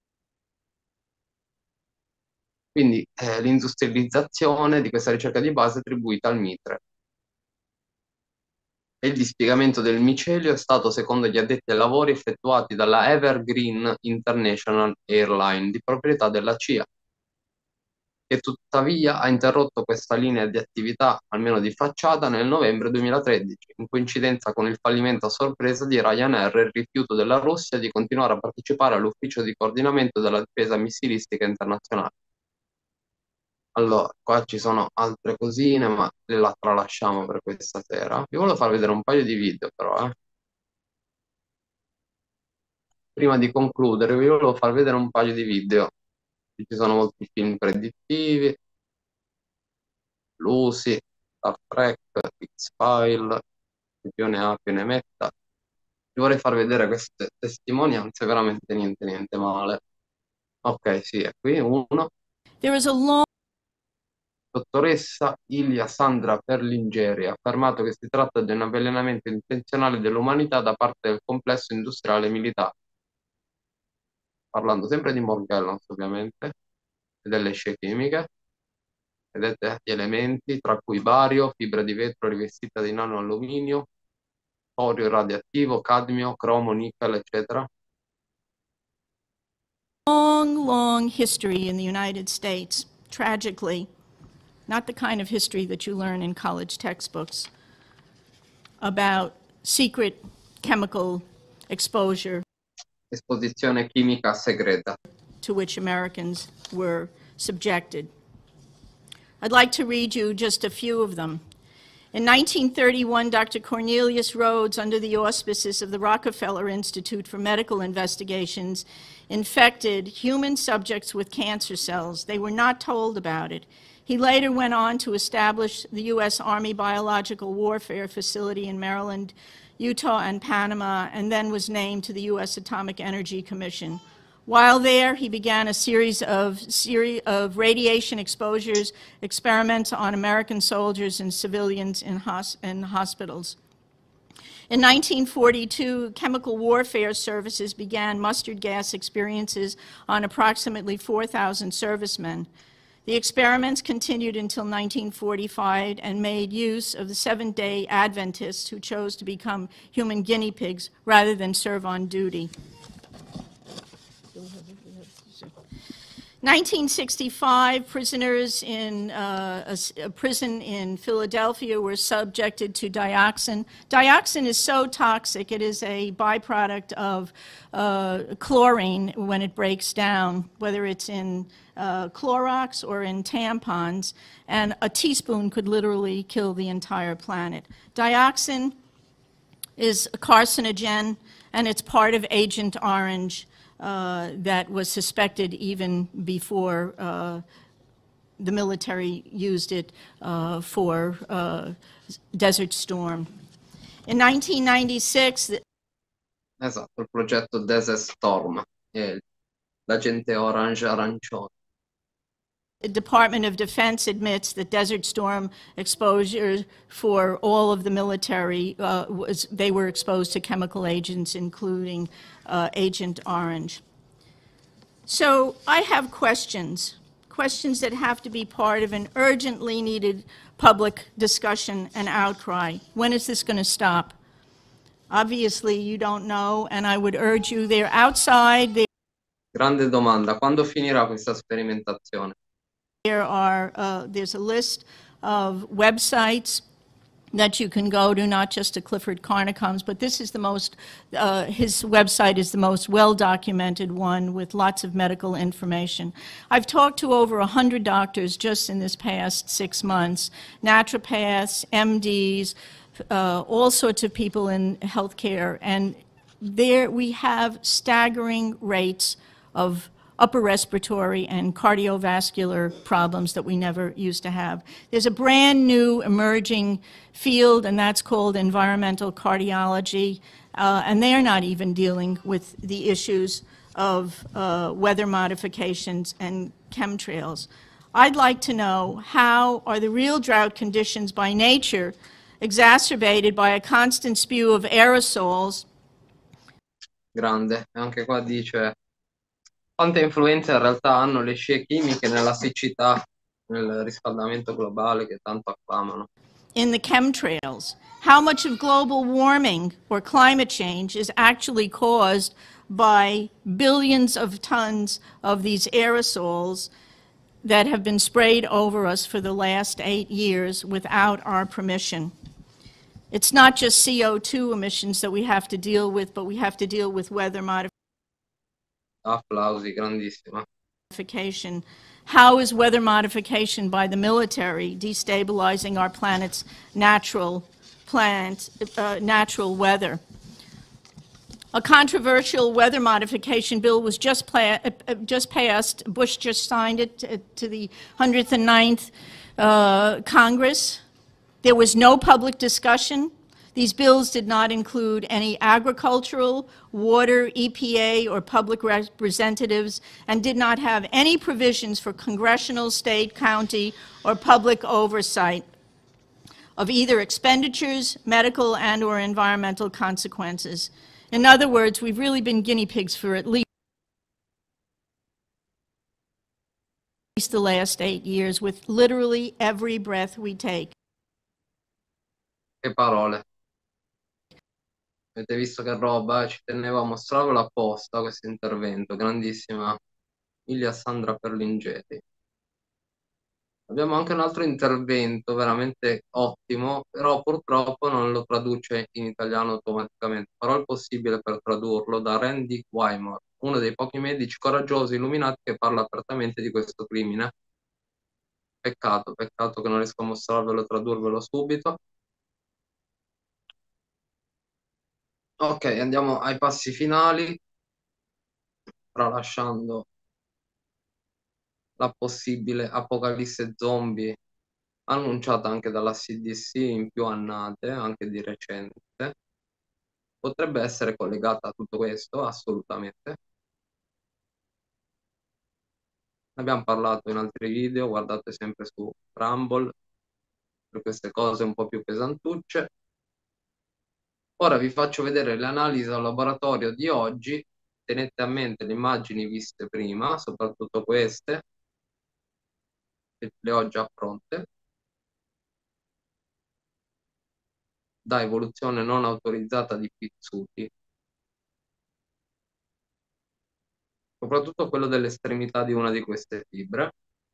Quindi eh, l'industrializzazione di questa ricerca di base è attribuita al Mitre. E il dispiegamento del micelio è stato, secondo gli addetti ai lavori, effettuati dalla Evergreen International Airline, di proprietà della C I A, che tuttavia ha interrotto questa linea di attività, almeno di facciata, nel novembre duemilatredici, in coincidenza con il fallimento a sorpresa di Ryanair e il rifiuto della Russia di continuare a partecipare all'ufficio di coordinamento della difesa missilistica internazionale. Allora, qua ci sono altre cosine, ma le la tralasciamo per questa sera. Vi volevo far vedere un paio di video, però, eh. Prima di concludere, vi volevo far vedere un paio di video. Ci sono molti film predittivi, Lucy, Star Trek, X-File, più ne ha più ne metta. Vi vorrei far vedere queste testimonianze, veramente niente, niente male. Ok, sì, è qui uno. There is a long Dottoressa Ilia Sandra Perlingeri ha affermato che si tratta di un avvelenamento intenzionale dell'umanità da parte del complesso industriale militare. Parlando sempre di Morgellons, ovviamente, e delle scie chimiche. Vedete gli elementi, tra cui bario, fibra di vetro rivestita di nanoalluminio, torio radioattivo, cadmio, cromo, nickel, eccetera. long, long history in the United States, tragically, not the kind of history that you learn in college textbooks, about secret chemical exposure Esposizione chimica segreta. to which Americans were subjected. I'd like to read you just a few of them. In nineteen thirty-one, Doctor Cornelius Rhodes, under the auspices of the Rockefeller Institute for Medical Investigations, infected human subjects with cancer cells. They were not told about it. He later went on to establish the U S Army Biological Warfare Facility in Maryland, Utah, and Panama, and then was named to the U S Atomic Energy Commission. While there, he began a series of, seri of radiation exposures, experiments on American soldiers and civilians in, hos in hospitals. In nineteen forty-two, Chemical Warfare Services began mustard gas experiences on approximately four thousand servicemen. The experiments continued until nineteen forty-five and made use of the Seventh-day Adventists who chose to become human guinea pigs rather than serve on duty. nineteen sixty-five, prisoners in uh, a, a prison in Philadelphia were subjected to dioxin. Dioxin is so toxic, it is a byproduct of uh, chlorine when it breaks down, whether it's in uh, Clorox or in tampons, and a teaspoon could literally kill the entire planet. Dioxin is a carcinogen, and it's part of Agent Orange. Uh, that was suspected even before uh, the military used it uh, for uh, Desert Storm. In nineteen ninety-six... Esatto, il progetto Desert Storm, eh, l'agente orange arancione. The Department of Defense admits that Desert Storm exposure for all of the military, uh, was, they were exposed to chemical agents, including uh, Agent Orange. So I have questions, questions that have to be part of an urgently needed public discussion and outcry. When is this going to stop? Obviously, you don't know, and I would urge you, they're outside. They're Grande domanda, quando finirà questa sperimentazione? There are, uh, there's a list of websites that you can go to, not just to Clifford Carnicom's, but this is the most, uh, his website is the most well-documented one with lots of medical information. I've talked to over one hundred doctors just in this past six months, naturopaths, M Ds, uh, all sorts of people in healthcare, and there we have staggering rates of upper respiratory and cardiovascular problems that we never used to have. There's a brand new emerging field, and that's called environmental cardiology, uh, and they're not even dealing with the issues of uh, weather modifications and chemtrails. I'd like to know, how are the real drought conditions by nature exacerbated by a constant spew of aerosols? Grande, anche qua dice quante influenze in realtà hanno le scie chimiche nella siccità, nel riscaldamento globale che tanto acclamano. In the chemtrails, how much of global warming or climate change is actually caused by billions of tons of these aerosols that have been sprayed over us for the last eight years without our permission. It's not just C O two emissions that we have to deal with, but we have to deal with weather Applausi, grandissima. modification. How is weather modification by the military destabilizing our planet's natural plant, uh, natural weather? A controversial weather modification bill was just, pla- uh, just passed. Bush just signed it to, to the one hundred ninth uh, Congress. There was no public discussion. These bills did not include any agricultural, water, E P A, or public representatives, and did not have any provisions for congressional, state, county, or public oversight of either expenditures, medical, and or environmental consequences. In other words, we've really been guinea pigs for at least the last eight years with literally every breath we take. Che parole. Avete visto che roba? Ci tenevo a mostrarvelo apposta questo intervento. Grandissima Ilia Sandra Perlingeti. Abbiamo anche un altro intervento veramente ottimo, però purtroppo non lo traduce in italiano automaticamente. Farò il possibile per tradurlo, da Randy Wymore, uno dei pochi medici coraggiosi illuminati che parla apertamente di questo crimine. Peccato, peccato che non riesco a mostrarvelo e tradurvelo subito. Ok, andiamo ai passi finali, tralasciando la possibile apocalisse zombie annunciata anche dalla C D C in più annate, anche di recente. Potrebbe essere collegata a tutto questo, assolutamente. Ne abbiamo parlato in altri video, guardate sempre su Rumble per queste cose un po' più pesantucce. Ora vi faccio vedere le analisi al laboratorio di oggi. Tenete a mente le immagini viste prima, soprattutto queste, che le ho già pronte. Da evoluzione non autorizzata di Pizzuti. Soprattutto quello dell'estremità di una di queste fibre.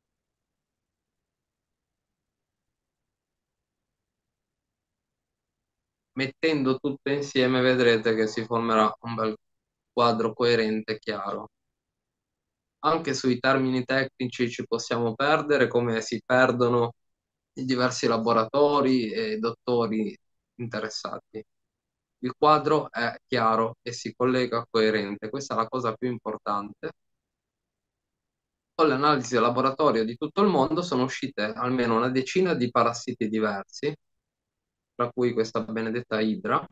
Mettendo tutto insieme vedrete che si formerà un bel quadro coerente e chiaro. Anche sui termini tecnici ci possiamo perdere, come si perdono i diversi laboratori e dottori interessati. Il quadro è chiaro e si collega coerente, questa è la cosa più importante. Con le analisi del laboratorio di tutto il mondo sono uscite almeno una decina di parassiti diversi, tra cui questa benedetta idra,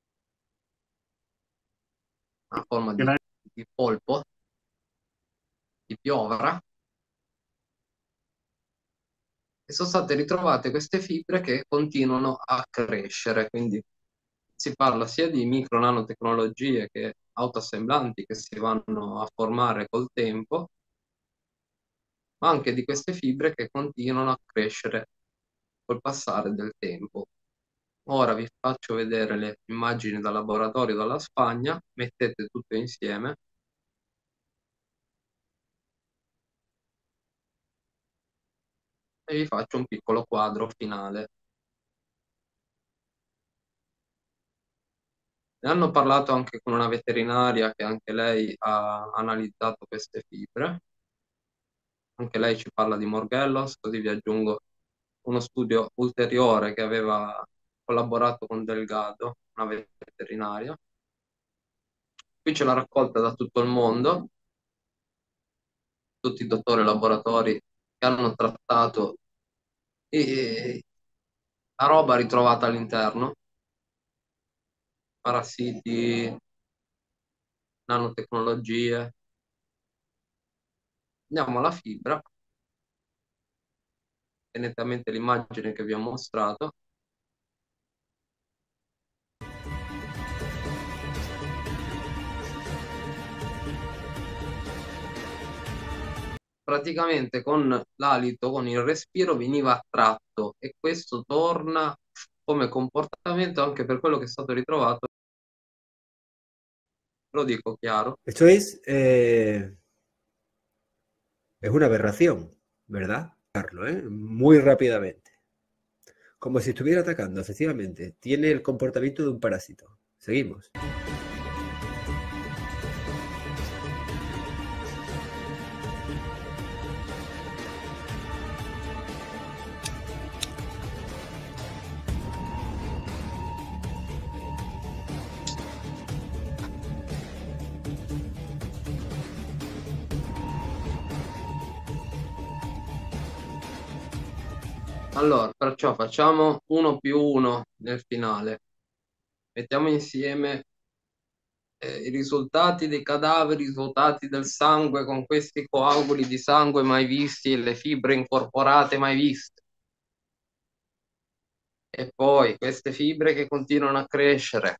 una forma di, di polpo, di piovra, e sono state ritrovate queste fibre che continuano a crescere, quindi si parla sia di micro nanotecnologie che autoassemblanti che si vanno a formare col tempo, ma anche di queste fibre che continuano a crescere col passare del tempo. Ora vi faccio vedere le immagini dal laboratorio dalla Spagna, mettete tutto insieme. E vi faccio un piccolo quadro finale. Ne hanno parlato anche con una veterinaria che anche lei ha analizzato queste fibre. Anche lei ci parla di Morgellons, così vi aggiungo uno studio ulteriore che aveva collaborato con Delgado, una veterinaria. Qui c'è la raccolta da tutto il mondo, tutti i dottori e laboratori che hanno trattato e la roba ritrovata all'interno, parassiti, nanotecnologie. Andiamo alla fibra, tenete a mente l'immagine che vi ho mostrato. Praticamente con l'alito, con il respiro veniva attratto, e questo torna come comportamento anche per quello che è stato ritrovato. Lo dico chiaro. Esto es, eh, es una aberración. ¿verdad? ¿eh? Muy rápidamente. Como si estuviera atacando, efectivamente. Tiene el comportamiento de un parásito. Seguimos. Allora, perciò facciamo uno più uno nel finale. Mettiamo insieme eh, i risultati dei cadaveri, i risultati del sangue con questi coaguli di sangue mai visti e le fibre incorporate mai viste. E poi queste fibre che continuano a crescere.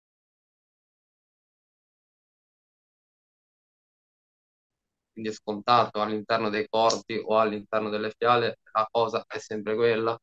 Quindi è scontato all'interno dei corti o all'interno delle fiale, la cosa è sempre quella.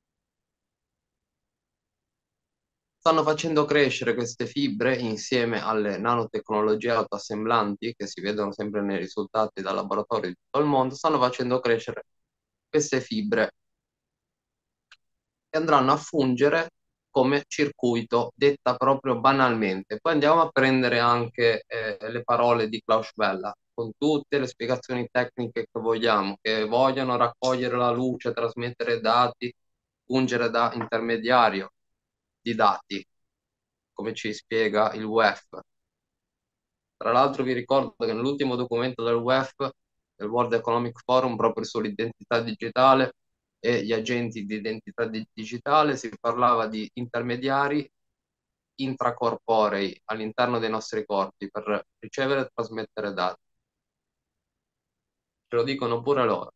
Stanno facendo crescere queste fibre insieme alle nanotecnologie autoassemblanti che si vedono sempre nei risultati dal laboratorio di tutto il mondo, stanno facendo crescere queste fibre che andranno a fungere come circuito, detta proprio banalmente. Poi andiamo a prendere anche eh, le parole di Klaus Schwella, con tutte le spiegazioni tecniche che vogliamo, che vogliono raccogliere la luce, trasmettere dati, fungere da intermediario di dati, come ci spiega il W E F. Tra l'altro vi ricordo che nell'ultimo documento del W E F, del World Economic Forum, proprio sull'identità digitale e gli agenti di identità di digitale, si parlava di intermediari intracorporei all'interno dei nostri corpi per ricevere e trasmettere dati. Ce lo dicono pure loro.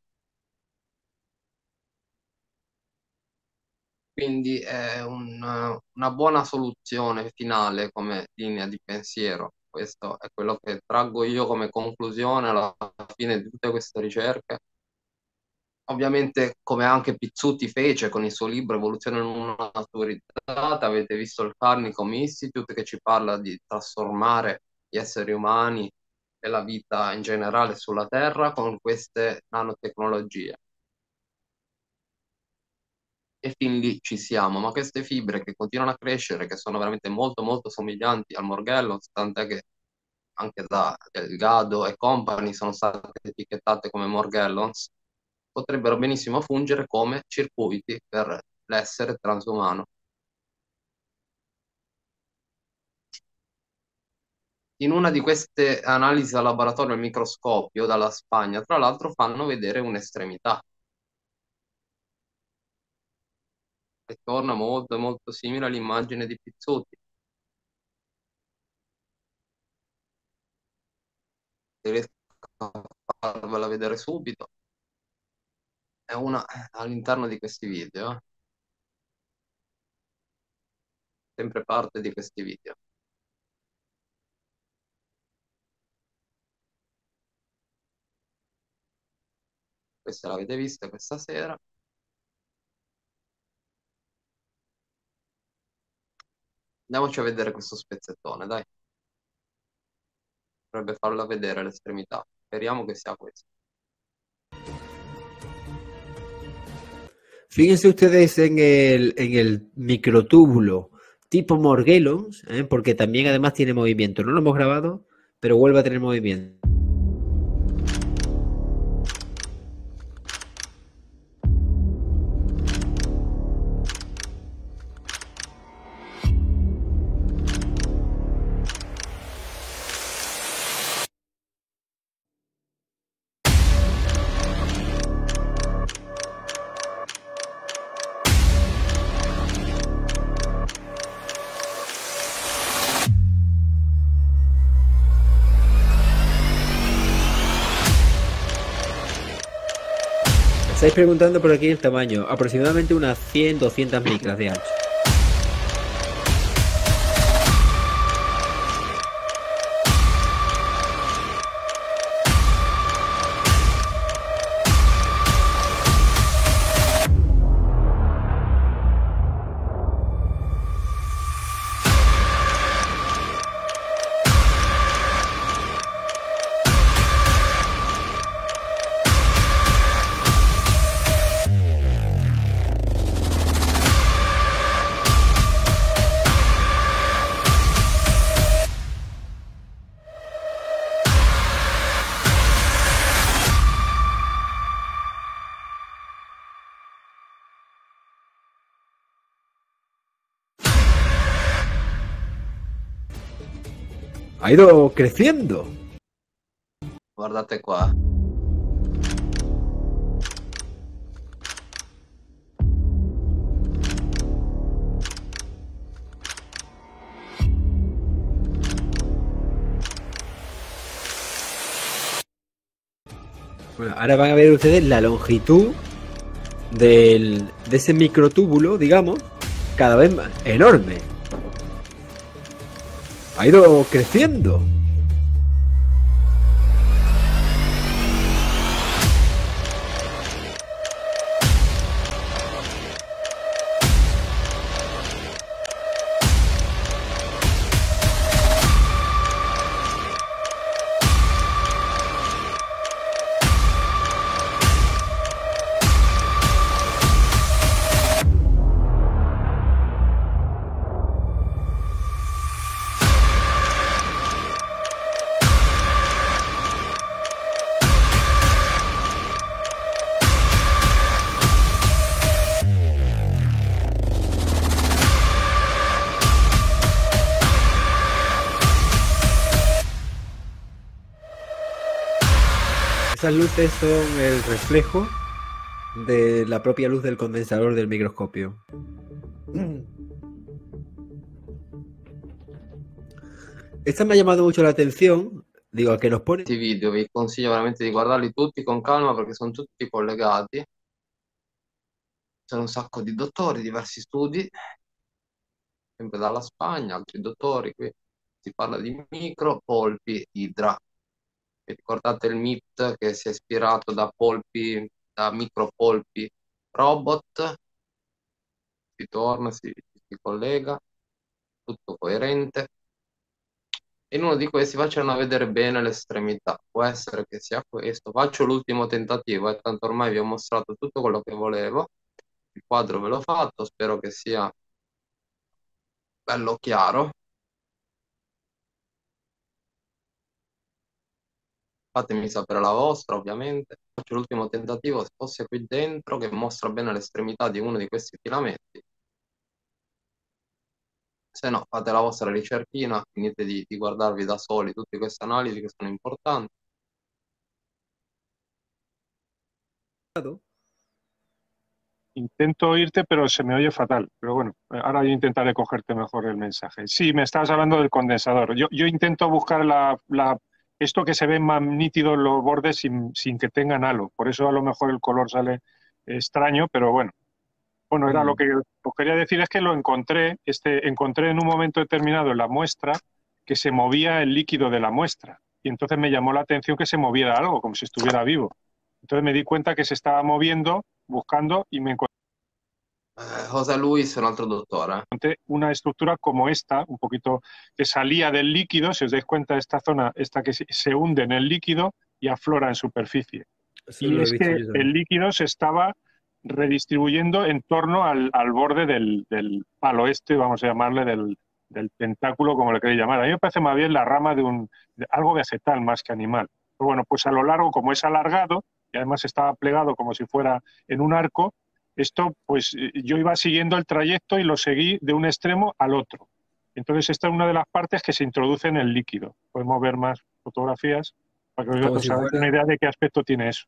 Quindi è una, una buona soluzione finale come linea di pensiero. Questo è quello che traggo io come conclusione alla fine di tutte queste ricerche. Ovviamente, come anche Pizzuti fece con il suo libro Evoluzione non autorizzata, avete visto il Carnicom Institute che ci parla di trasformare gli esseri umani e la vita in generale sulla Terra con queste nanotecnologie. E fin lì ci siamo, ma queste fibre che continuano a crescere, che sono veramente molto molto somiglianti al Morgellons, tant'è che anche da Delgado e compagni sono state etichettate come Morgellons, potrebbero benissimo fungere come circuiti per l'essere transumano. In una di queste analisi al laboratorio al microscopio dalla Spagna, tra l'altro, fanno vedere un'estremità. E torna molto molto simile all'immagine di Pizzuti. Se riesco a farvela vedere subito. È una all'interno di questi video. Sempre parte di questi video. Questa l'avete vista questa sera. Andiamoci a vedere questo spezzettone, dai. Dovrebbe farla vedere l'estremità. Speriamo que sea questo. Fíjense ustedes en el, en el microtúbulo tipo Morgellons, ¿eh? Porque también además tiene movimiento. No lo hemos grabado, pero vuelve a tener movimiento. Estáis preguntando por aquí el tamaño, aproximadamente unas cien a doscientas micras de ancho. Ha ido creciendo. Guardate qua. Bueno, ahora van a ver ustedes la longitud del, de ese microtúbulo, digamos, cada vez más enorme. Ha ido creciendo. Esas luces son el reflejo de la propia luz del condensador del microscopio. Esta me ha llamado mucho la atención, digo, che nos pone... Questi video vi consiglio veramente di guardarli tutti con calma perché sono tutti collegati. C'è un sacco di dottori, diversi studi, sempre dalla Spagna, altri dottori. Qui si parla di micropolpi idra. Vi ricordate il M I T che si è ispirato da polpi, da micropolpi robot? Si torna, si, si collega, tutto coerente. In uno di questi facciano vedere bene l'estremità. Può essere che sia questo. Faccio l'ultimo tentativo, e eh, tanto ormai vi ho mostrato tutto quello che volevo. Il quadro ve l'ho fatto, spero che sia bello chiaro. Fatemi sapere la vostra, ovviamente. Faccio l'ultimo tentativo, se fosse qui dentro, che mostra bene l'estremità di uno di questi filamenti. Se no, fate la vostra ricerchina, finite di, di guardarvi da soli tutte queste analisi che sono importanti. Intento oírte, pero se me oye fatal. Pero bueno, ahora yo intentaré cogerte mejor el mensaje. Sí, me estabas hablando del condensador. Yo, yo intento buscar la, la, esto que se ve más nítido en los bordes sin, sin que tengan halo. Por eso a lo mejor el color sale extraño, pero bueno. Bueno, era mm. lo que os quería decir, es que lo encontré, este, encontré en un momento determinado en la muestra que se movía el líquido de la muestra. Y entonces me llamó la atención que se moviera algo, como si estuviera vivo. Entonces me di cuenta que se estaba moviendo, buscando, y me encontré eh, José Luis, un altro dottore. Una estructura como esta, un poquito, que salía del líquido, si os dais cuenta, esta zona, esta que se hunde en el líquido y aflora en superficie. Eso y es que el líquido se estaba redistribuyendo en torno al, al borde del, del palo este, vamos a llamarle, del, del tentáculo, como le queréis llamar. A mí me parece más bien la rama de, un, de algo vegetal más que animal. Pero bueno, pues a lo largo, como es alargado, y además estaba plegado como si fuera en un arco, esto, pues yo iba siguiendo el trayecto y lo seguí de un extremo al otro. Entonces esta es una de las partes que se introduce en el líquido. Podemos ver más fotografías para que os hagáis si una idea de qué aspecto tiene eso.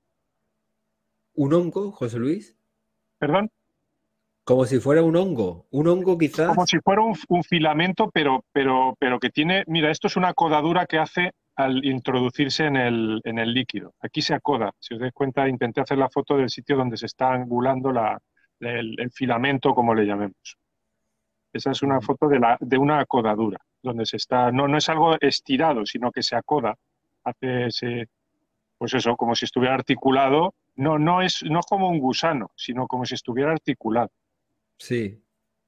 ¿Un hongo, José Luis? ¿Perdón? Como si fuera un hongo. Un hongo quizás. Como si fuera un, un filamento, pero, pero, pero que tiene... Mira, esto es una codadura que hace al introducirse en el, en el líquido. Aquí se acoda. Si os dais cuenta, intenté hacer la foto del sitio donde se está angulando la, el, el filamento, como le llamemos. Esa es una foto de, la, de una acodadura, donde se está... No, no es algo estirado, sino que se acoda. Hace ese... Pues eso, como si estuviera articulado. No, no es, no es como un gusano, sino como si estuviera articulado. Sí.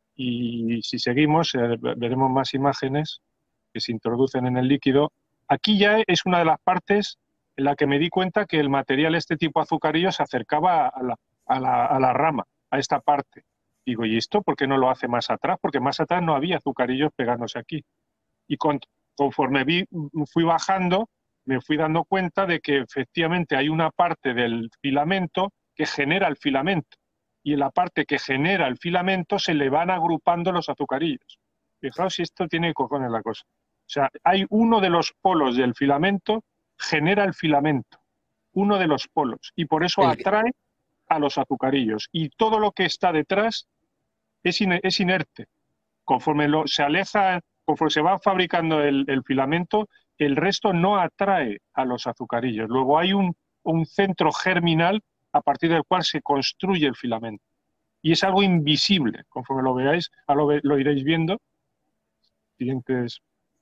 Y si seguimos, eh, veremos más imágenes que se introducen en el líquido. Aquí ya es una de las partes en la que me di cuenta que el material, este tipo azucarillo, se acercaba a la, a la, a la rama, a esta parte. Digo, ¿y esto por qué no lo hace más atrás? Porque más atrás no había azucarillos pegándose aquí. Y con, conforme vi, fui bajando, me fui dando cuenta de que efectivamente hay una parte del filamento que genera el filamento. Y en la parte que genera el filamento se le van agrupando los azucarillos. Fijaos si esto tiene cojones la cosa. O sea, hay uno de los polos del filamento, genera el filamento, uno de los polos, y por eso atrae a los azucarillos. Y todo lo que está detrás es, in, es inerte. Conforme lo, se aleja, conforme se va fabricando el, el filamento, el resto no atrae a los azucarillos. Luego hay un, un centro germinal a partir del cual se construye el filamento. Y es algo invisible, conforme lo veáis, lo, ve, lo iréis viendo. Siguientes.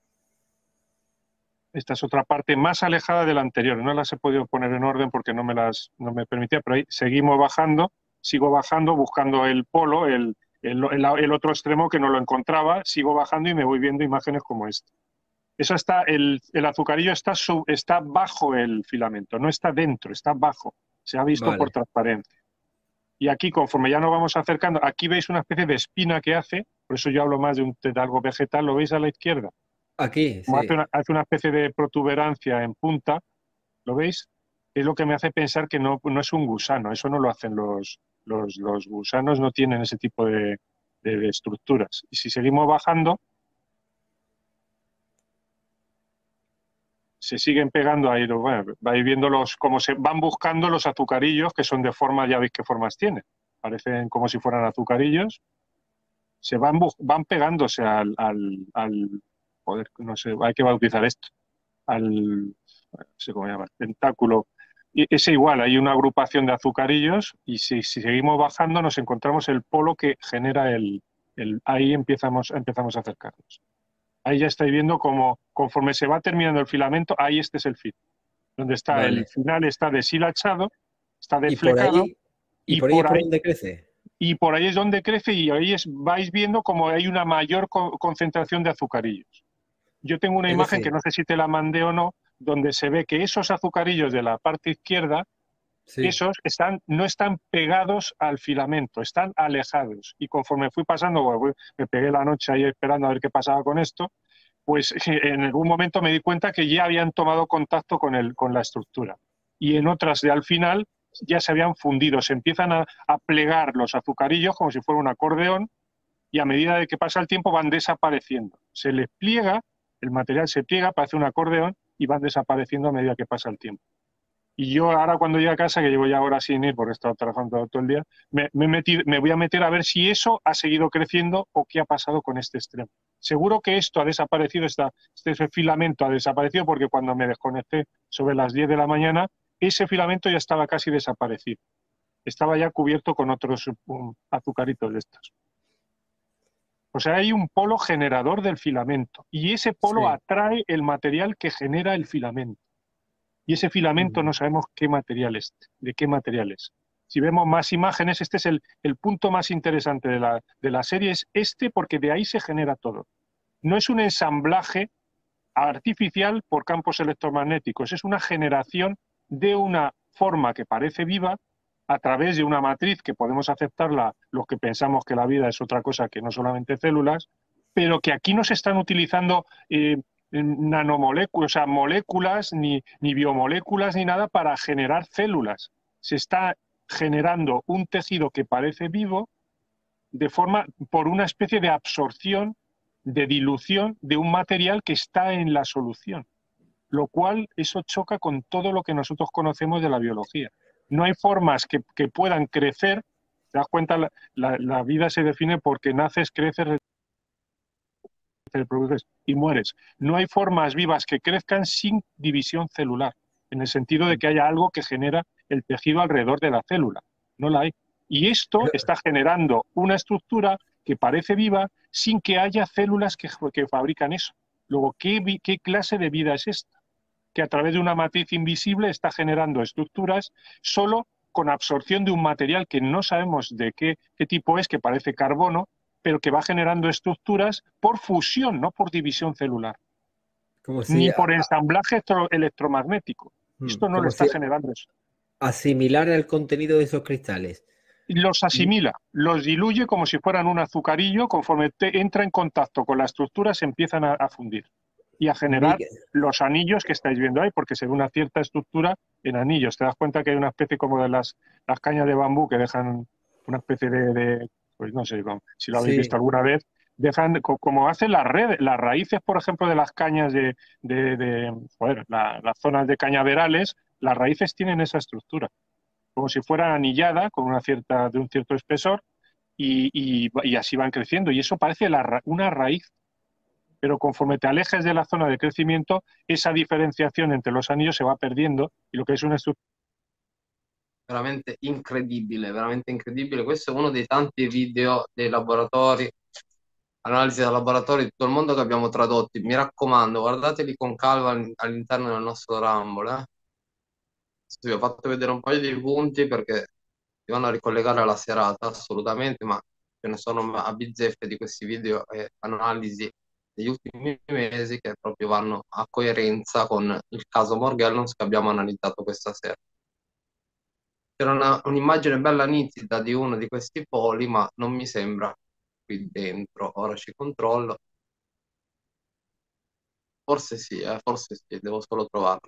Esta es otra parte más alejada de la anterior. No las he podido poner en orden porque no me las no me permitía, pero ahí seguimos bajando, sigo bajando, buscando el polo, el, el, el, el otro extremo que no lo encontraba, sigo bajando y me voy viendo imágenes como esta. Eso está, el, el azucarillo está, sub, está bajo el filamento, no está dentro, está bajo. Se ha visto vale. por transparencia. Y aquí, conforme ya nos vamos acercando, aquí veis una especie de espina que hace, por eso yo hablo más de, un, de algo vegetal, ¿lo veis a la izquierda? Aquí, sí. Hace una, hace una especie de protuberancia en punta, ¿lo veis? Es lo que me hace pensar que no, no es un gusano, eso no lo hacen los, los, los gusanos, no tienen ese tipo de, de, de estructuras. Y si seguimos bajando, se siguen pegando ahí, bueno, vais viendo los, cómo se van buscando los azucarillos, que son de forma, ya veis qué formas tienen, parecen como si fueran azucarillos, se van, van pegándose al, al, al joder, no sé, hay que bautizar esto, al, no sé cómo llama, tentáculo, y ese igual, hay una agrupación de azucarillos, y si, si seguimos bajando nos encontramos el polo que genera el, el ahí empezamos, empezamos a acercarnos. Ahí ya estáis viendo como conforme se va terminando el filamento, ahí este es el fin. Donde está vale. el final está deshilachado, está desflecado. ¿Y por ahí, y por ahí, por ahí es por donde crece? Y por ahí es donde crece y ahí es, vais viendo como hay una mayor co concentración de azucarillos. Yo tengo una es imagen decir, que no sé si te la mandé o no, donde se ve que esos azucarillos de la parte izquierda, sí. esos están, no están pegados al filamento, están alejados. Y conforme fui pasando, bueno, me pegué la noche ahí esperando a ver qué pasaba con esto, pues en algún momento me di cuenta que ya habían tomado contacto con, el, con la estructura. Y en otras de al final ya se habían fundido, se empiezan a, a plegar los azucarillos como si fuera un acordeón y a medida de que pasa el tiempo van desapareciendo. Se les pliega, el material se pliega, parece un acordeón y van desapareciendo a medida que pasa el tiempo. Y yo ahora cuando llegue a casa, que llevo ya horas sin ir porque he estado trabajando todo el día, me, me, metí, me voy a meter a ver si eso ha seguido creciendo o qué ha pasado con este extremo. Seguro que esto ha desaparecido, esta, este filamento ha desaparecido porque cuando me desconecté sobre las diez de la mañana, ese filamento ya estaba casi desaparecido. Estaba ya cubierto con otros um, azucaritos de estos. O sea, hay un polo generador del filamento y ese polo sí. atrae el material que genera el filamento. Y ese filamento no sabemos qué material es, de qué material es. Si vemos más imágenes, este es el, el punto más interesante de la, de la serie, es este porque de ahí se genera todo. No es un ensamblaje artificial por campos electromagnéticos, es una generación de una forma que parece viva a través de una matriz que podemos aceptarla los que pensamos que la vida es otra cosa que no solamente células, pero que aquí no se están utilizando eh, nanomoléculas, o sea, moléculas, ni, ni biomoléculas, ni nada para generar células. Se está generando un tejido que parece vivo de forma, por una especie de absorción, de dilución de un material que está en la solución. Lo cual, eso choca con todo lo que nosotros conocemos de la biología. No hay formas que, que puedan crecer. Te das cuenta, la, la, la vida se define porque naces, creces, reproduces y mueres. No hay formas vivas que crezcan sin división celular, en el sentido de que haya algo que genera el tejido alrededor de la célula. No la hay. Y esto está generando una estructura que parece viva sin que haya células que, que fabrican eso. Luego, ¿qué, ¿qué clase de vida es esta? Que a través de una matriz invisible está generando estructuras solo con absorción de un material que no sabemos de qué, qué tipo es, que parece carbono, pero que va generando estructuras por fusión, no por división celular. Como si ni por ensamblaje electromagnético. Hmm, Esto no lo está si generando eso. Asimilar el contenido de esos cristales. Los asimila, los diluye como si fueran un azucarillo, conforme te entra en contacto con la estructura se empiezan a, a fundir y a generar Miguel. los anillos que estáis viendo ahí, porque se ve una cierta estructura en anillos. Te das cuenta que hay una especie como de las, las cañas de bambú que dejan una especie de, de pues no sé si lo habéis sí. visto alguna vez, dejan, co- como hacen las redes, las raíces, por ejemplo, de las cañas de, de, de, joder, la- las zonas de cañaverales, las raíces tienen esa estructura, como si fueran anillada con una cierta, de un cierto espesor y, y- y así van creciendo. Y eso parece la ra- una raíz, pero conforme te alejes de la zona de crecimiento, esa diferenciación entre los anillos se va perdiendo y lo que es una estructura. Veramente incredibile, veramente incredibile. Questo è uno dei tanti video dei laboratori, analisi da laboratori di tutto il mondo che abbiamo tradotti. Mi raccomando, guardateli con calma all- all'interno del nostro Rumble. Eh. Adesso vi ho fatto vedere un paio di punti perché si vanno a ricollegare alla serata, assolutamente, ma ce ne sono a bizzeffe di questi video e analisi degli ultimi mesi che proprio vanno a coerenza con il caso Morgellons che abbiamo analizzato questa sera. C'era una- un'immagine bella nitida di uno di questi poli, ma non mi sembra qui dentro. Ora ci controllo. Forse sì, eh, forse sì, devo solo trovarla.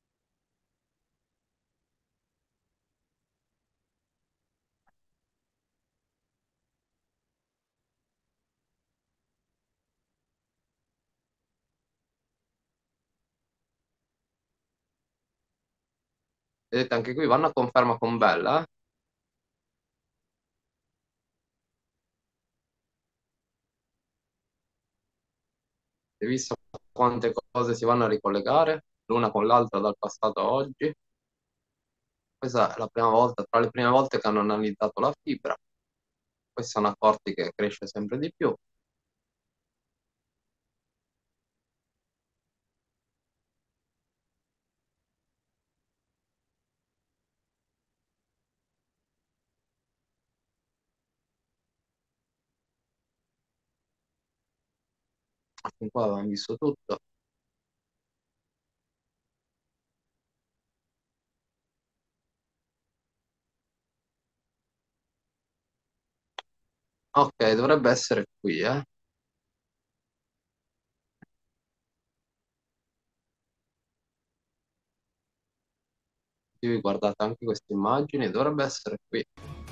Vedete, anche qui vanno a conferma con bella, eh. Hai visto quante cose si vanno a ricollegare l'una con l'altra dal passato a oggi? Questa è la prima volta, tra le prime volte che hanno analizzato la fibra. Poi si sono accorti che cresce sempre di più. Fin qua avevamo visto tutto. Ok, dovrebbe essere qui, eh. Vi guardate anche queste immagini, dovrebbe essere qui.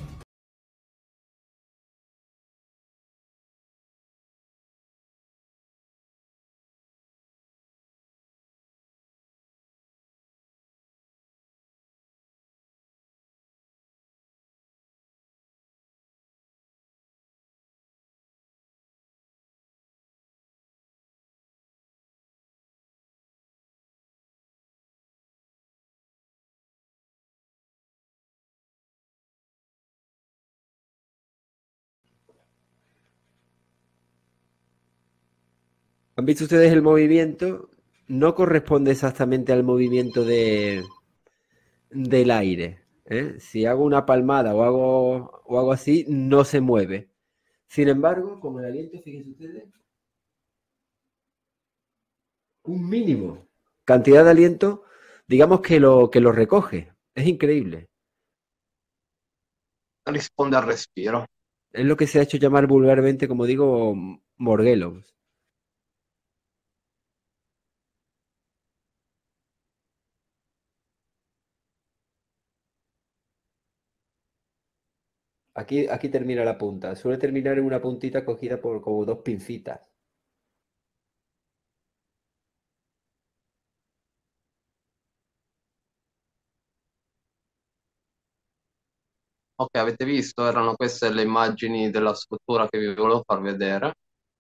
¿Han visto ustedes el movimiento? No corresponde exactamente al movimiento de, del aire. ¿eh? Si hago una palmada o hago, o hago así, no se mueve. Sin embargo, con el aliento, fíjense ustedes, un mínimo cantidad de aliento, digamos que lo, que lo recoge. Es increíble. Risponde al respiro. Es lo que se ha hecho llamar vulgarmente, como digo, Morgellons. Aquí, aquí termina la punta. Suele terminar en una puntita cogida por como dos pincitas. Ok, avete visto? Erano queste le immagini della struttura che vi volevo far vedere.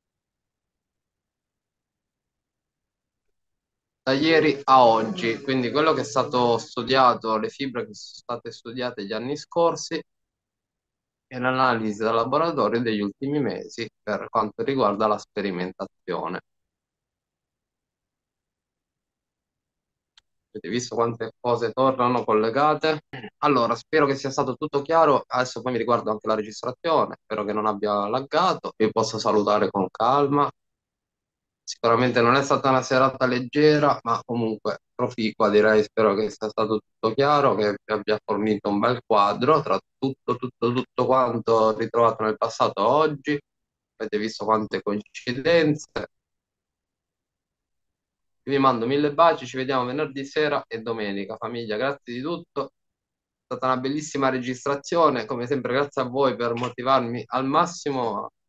Da ieri a oggi, quindi quello che è stato studiato, le fibre che sono state studiate gli anni scorsi e l'analisi da laboratorio degli ultimi mesi per quanto riguarda la sperimentazione. Avete visto quante cose tornano collegate? Allora, spero che sia stato tutto chiaro. Adesso poi mi riguardo anche la registrazione. Spero che non abbia laggato. Vi posso salutare con calma. Sicuramente non è stata una serata leggera, ma comunque proficua, direi. Spero che sia stato tutto chiaro, che vi abbia fornito un bel quadro tra tutto, tutto, tutto quanto ritrovato nel passato a oggi. Avete visto quante coincidenze. Vi mando mille baci, ci vediamo venerdì sera e domenica. Famiglia, grazie di tutto. È stata una bellissima registrazione, come sempre grazie a voi per motivarmi al massimo